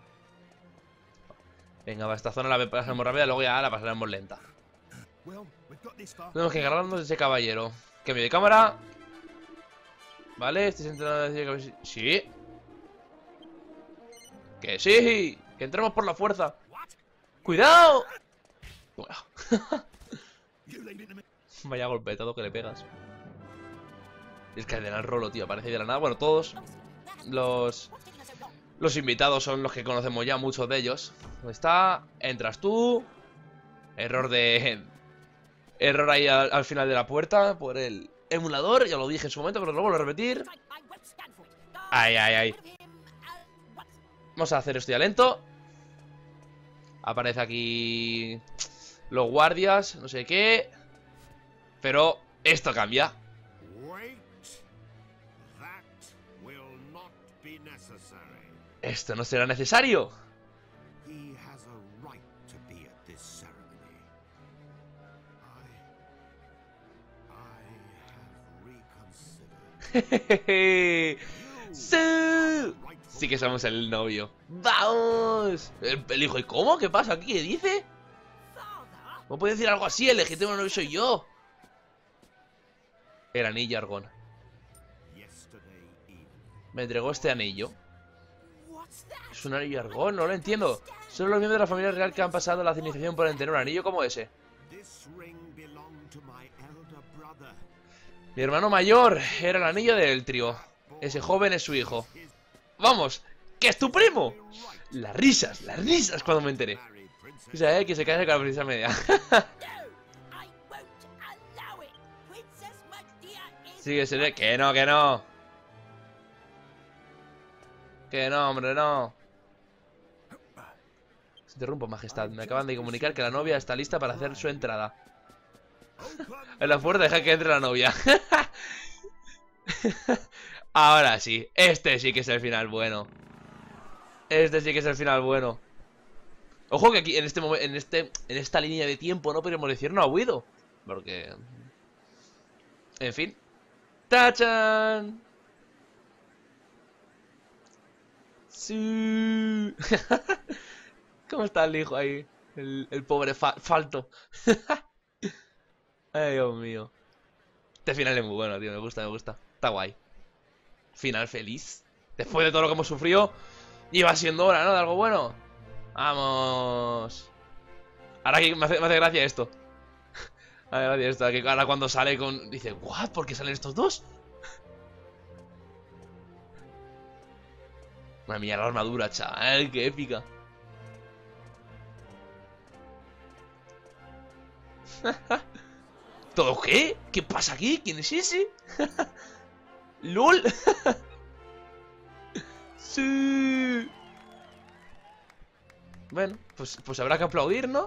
S1: Venga, va, esta zona la pasaremos rápida, luego ya la pasaremos lenta. Tenemos que encargarnos de ese caballero. Cambio de cámara. Vale, estoy intentando decir que... Sí. ¡Que sí! ¡Que entremos por la fuerza! ¡Cuidado! Vaya golpetado que le pegas. Es que el cardenal Rolo, tío, aparece de la nada. Bueno, todos los Los invitados son los que conocemos ya, muchos de ellos. ¿Dónde está? Entras tú. Error de... Error ahí al final de la puerta por el emulador. Ya lo dije en su momento, pero lo vuelvo a repetir. Ay, ay, ay. Vamos a hacer esto ya lento. Aparece aquí los guardias, no sé qué. Pero esto cambia. Esto no será necesario. ¡Sí! Sí que somos el novio. ¡Vamos! El hijo, ¿y cómo? ¿Qué pasa aquí? ¿Qué dice? ¿Cómo puede decir algo así? El legítimo novio soy yo. El anillo Argón. Me entregó este anillo. Es un anillo Argón, no lo entiendo. Solo los miembros de la familia real que han pasado la iniciación pueden tener un anillo como ese. Mi hermano mayor era el anillo del trío. Ese joven es su hijo. ¡Vamos! ¡Que es tu primo! Las risas cuando me enteré. O sea, que se caiga con la princesa media. Sí, que se ve. Que no, que no. Que no, hombre, no. Se interrumpo, majestad. Me acaban de comunicar que la novia está lista para hacer su entrada. En la puerta, deja que entre la novia. Ahora sí, este sí que es el final bueno. Este sí que es el final bueno. Ojo que aquí en este momento, en esta línea de tiempo no podemos decir no ha huido. Porque... En fin. ¡Tachan! Sí. ¿Cómo está el hijo ahí? El pobre falto. Ay, Dios mío. Este final es muy bueno, tío. Me gusta, me gusta. Está guay. Final feliz. Después de todo lo que hemos sufrido, iba siendo hora, ¿no? De algo bueno. Vamos. Ahora que me hace gracia esto. Me hace gracia esto. Que ahora cuando sale con... Dice, ¿what? ¿Por qué salen estos dos? Madre mía, la armadura, chaval. Qué épica. ¿Todo qué? ¿Qué pasa aquí? ¿Quién es ese? ¡Lol! ¡Sí! Bueno, pues habrá que aplaudir, ¿no?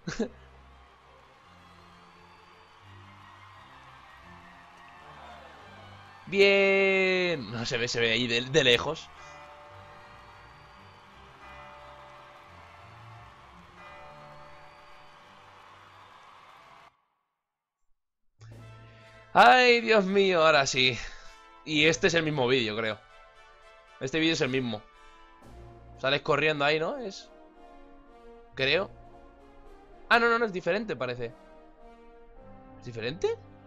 S1: Bien. No, se ve ahí de lejos. Ay, Dios mío, ahora sí. Y este es el mismo vídeo, creo. Este vídeo es el mismo. Sales corriendo ahí, ¿no? Es... Creo. Ah, no, es diferente, parece. ¿Es diferente?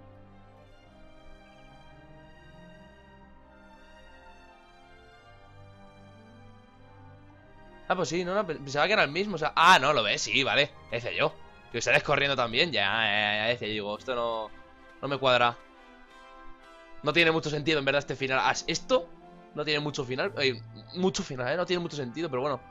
S1: Ah, pues sí, no, pensaba que era el mismo, o sea... Ah, no, lo ves, sí, vale. Ese yo. Que sales corriendo también, ya, ese, digo, esto no me cuadra. No tiene mucho sentido, en verdad, este final. Esto no tiene mucho final. Mucho final, no tiene mucho sentido, pero bueno.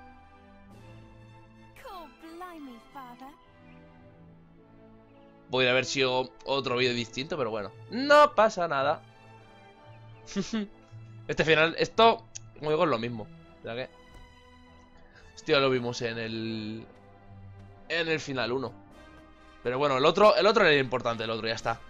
S1: Podría haber sido otro vídeo distinto, pero bueno. No pasa nada. Este final, esto, como digo, es lo mismo. ¿Ya que? Esto ya lo vimos en el final 1. Pero bueno, el otro era importante, el otro, ya está.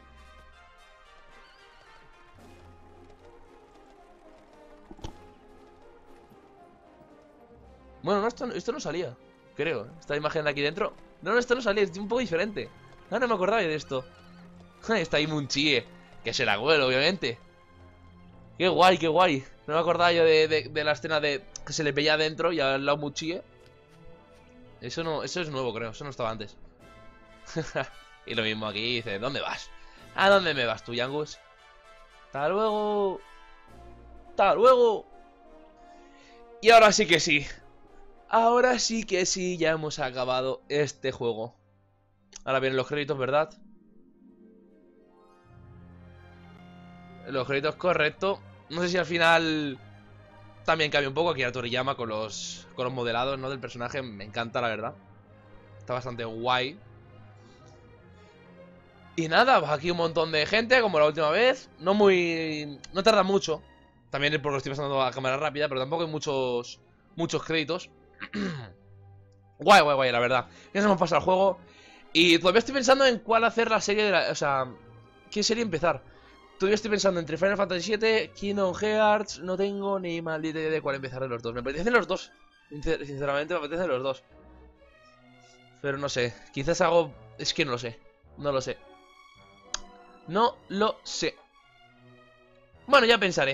S1: Bueno, no, esto no salía, creo. Esta imagen de aquí dentro. No, esto no salía, es un poco diferente. Ah, no me acordaba de esto. Está ahí Munchie, que es el abuelo, obviamente. Qué guay, qué guay. No me acordaba yo de la escena de que se le veía adentro y al lado Munchie. Eso es nuevo, creo. Eso no estaba antes. Y lo mismo aquí, dice, ¿dónde vas? ¿A dónde me vas tú, Yangus? ¡Hasta luego! ¡Hasta luego! Y ahora sí que sí. Ahora sí que sí, ya hemos acabado este juego. Ahora vienen los créditos, ¿verdad? Los créditos, correcto. No sé si al final También cambia un poco aquí a Toriyama con los modelados, ¿no? Del personaje. Me encanta, la verdad. Está bastante guay. Y nada, pues aquí un montón de gente, como la última vez. No tarda mucho. También es porque lo estoy pasando a cámara rápida, pero tampoco hay muchos créditos. Guay, la verdad. Ya se hemos pasado el juego. Y todavía estoy pensando en cuál hacer la serie de la... O sea, ¿qué serie empezar? Todavía estoy pensando entre Final Fantasy VII, Kingdom Hearts. No tengo ni maldita idea de cuál empezar de los dos. Me apetecen los dos. Sinceramente me apetecen los dos. Pero no sé. Quizás hago... Es que no lo sé. No lo sé. No lo sé. Bueno, ya pensaré.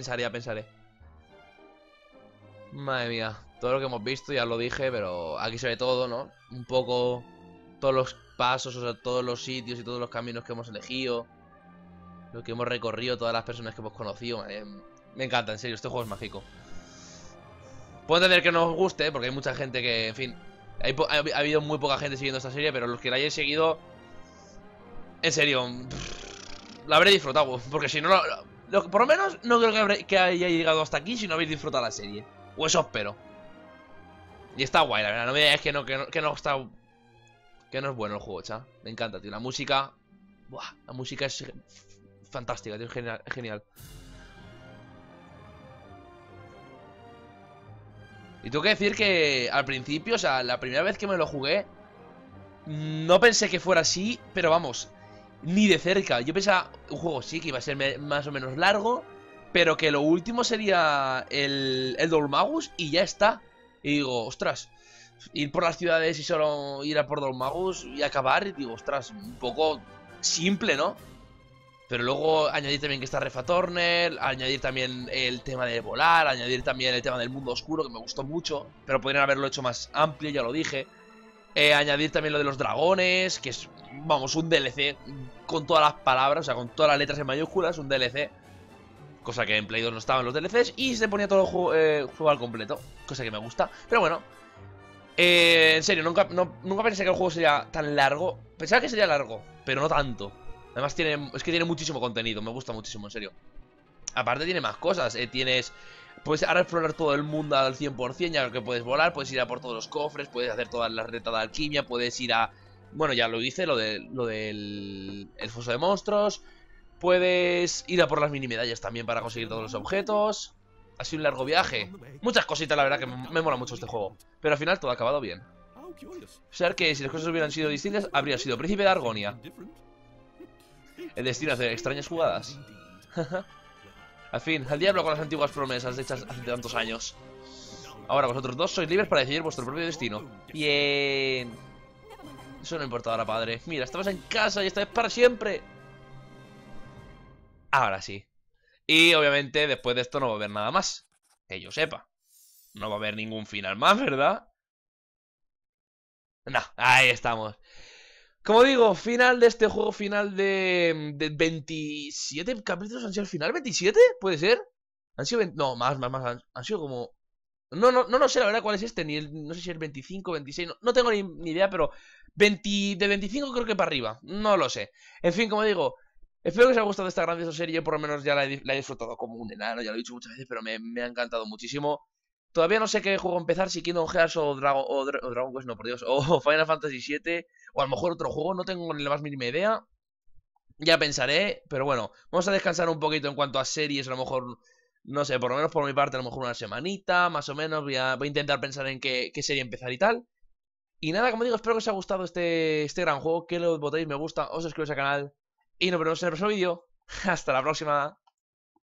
S1: Madre mía. Todo lo que hemos visto ya lo dije, pero aquí se ve todo, ¿no? Un poco... Todos los pasos, o sea, todos los sitios y todos los caminos que hemos elegido. Lo que hemos recorrido, todas las personas que hemos conocido. Me encanta, en serio, este juego es mágico. Puedo entender que no os guste, porque hay mucha gente que, en fin... Ha habido muy poca gente siguiendo esta serie, pero los que la hayáis seguido... En serio... La habré disfrutado, porque si no... por lo menos no creo que haya llegado hasta aquí si no habéis disfrutado la serie. O eso espero. Y está guay, la verdad. No me digáis que no está... Que no es bueno el juego, cha. Me encanta, tío. La música... Buah, la música es fantástica, tío. Es genial. Y tengo que decir que al principio, o sea, la primera vez que me lo jugué, no pensé que fuera así, pero vamos, ni de cerca. Yo pensaba, un juego sí, que iba a ser más o menos largo, pero que lo último sería el Dormagus y ya está. Y digo, ostras, ir por las ciudades y solo ir a por Dormagus y acabar, y digo, ostras, un poco simple, ¿no? Pero luego añadir también que está Refa Turner, añadir también el tema de volar, añadir también el tema del mundo oscuro, que me gustó mucho, pero podrían haberlo hecho más amplio, ya lo dije. Añadir también lo de los dragones, que es, vamos, un DLC con todas las palabras, o sea, con todas las letras en mayúsculas, un DLC. Cosa que en Play 2 no estaban los DLCs y se ponía todo el juego al completo, cosa que me gusta. Pero bueno, en serio, nunca pensé que el juego sería tan largo. Pensaba que sería largo, pero no tanto. Además es que tiene muchísimo contenido, me gusta muchísimo, en serio. Aparte tiene más cosas, puedes ahora explorar todo el mundo al 100%, ya que puedes volar, puedes ir a por todos los cofres, puedes hacer todas las retas de alquimia, puedes ir a... Bueno, ya lo hice, lo del el foso de monstruos. Puedes ir a por las mini medallas también para conseguir todos los objetos. Ha sido un largo viaje. Muchas cositas, la verdad, que me mola mucho este juego. Pero al final todo ha acabado bien. O sea que si las cosas hubieran sido distintas, habría sido príncipe de Argonia. El destino de hacer extrañas jugadas. Al fin, al diablo con las antiguas promesas hechas hace tantos años. Ahora vosotros dos sois libres para decidir vuestro propio destino. Bien. Eso no importa ahora, padre. Mira, estabas en casa y esta vez para siempre. Ahora sí. Y obviamente después de esto no va a haber nada más. Que yo sepa. No va a haber ningún final más, ¿verdad? No, ahí estamos. Como digo, final de este juego, final de 27 capítulos. ¿Han sido el final? ¿27? ¿Puede ser? Han sido... No, más. Han sido como... No lo sé, la verdad, cuál es este. No sé si es 25, 26. No tengo ni idea, pero... de 25 creo que para arriba. No lo sé. En fin, como digo... Espero que os haya gustado esta grandiosa serie. Yo por lo menos ya la he disfrutado como un enano. Ya lo he dicho muchas veces, pero me ha encantado muchísimo. Todavía no sé qué juego empezar, si Kingdom Hearts o Dragon Quest, no, por Dios, o Final Fantasy VII, o a lo mejor otro juego, no tengo ni la más mínima idea. Ya pensaré, pero bueno, vamos a descansar un poquito en cuanto a series, a lo mejor, no sé, por lo menos por mi parte, a lo mejor una semanita, más o menos, voy a intentar pensar en qué serie empezar y tal. Y nada, como digo, espero que os haya gustado este gran juego, que lo votéis me gusta, os suscribáis al canal, y nos vemos en el próximo vídeo. Hasta la próxima.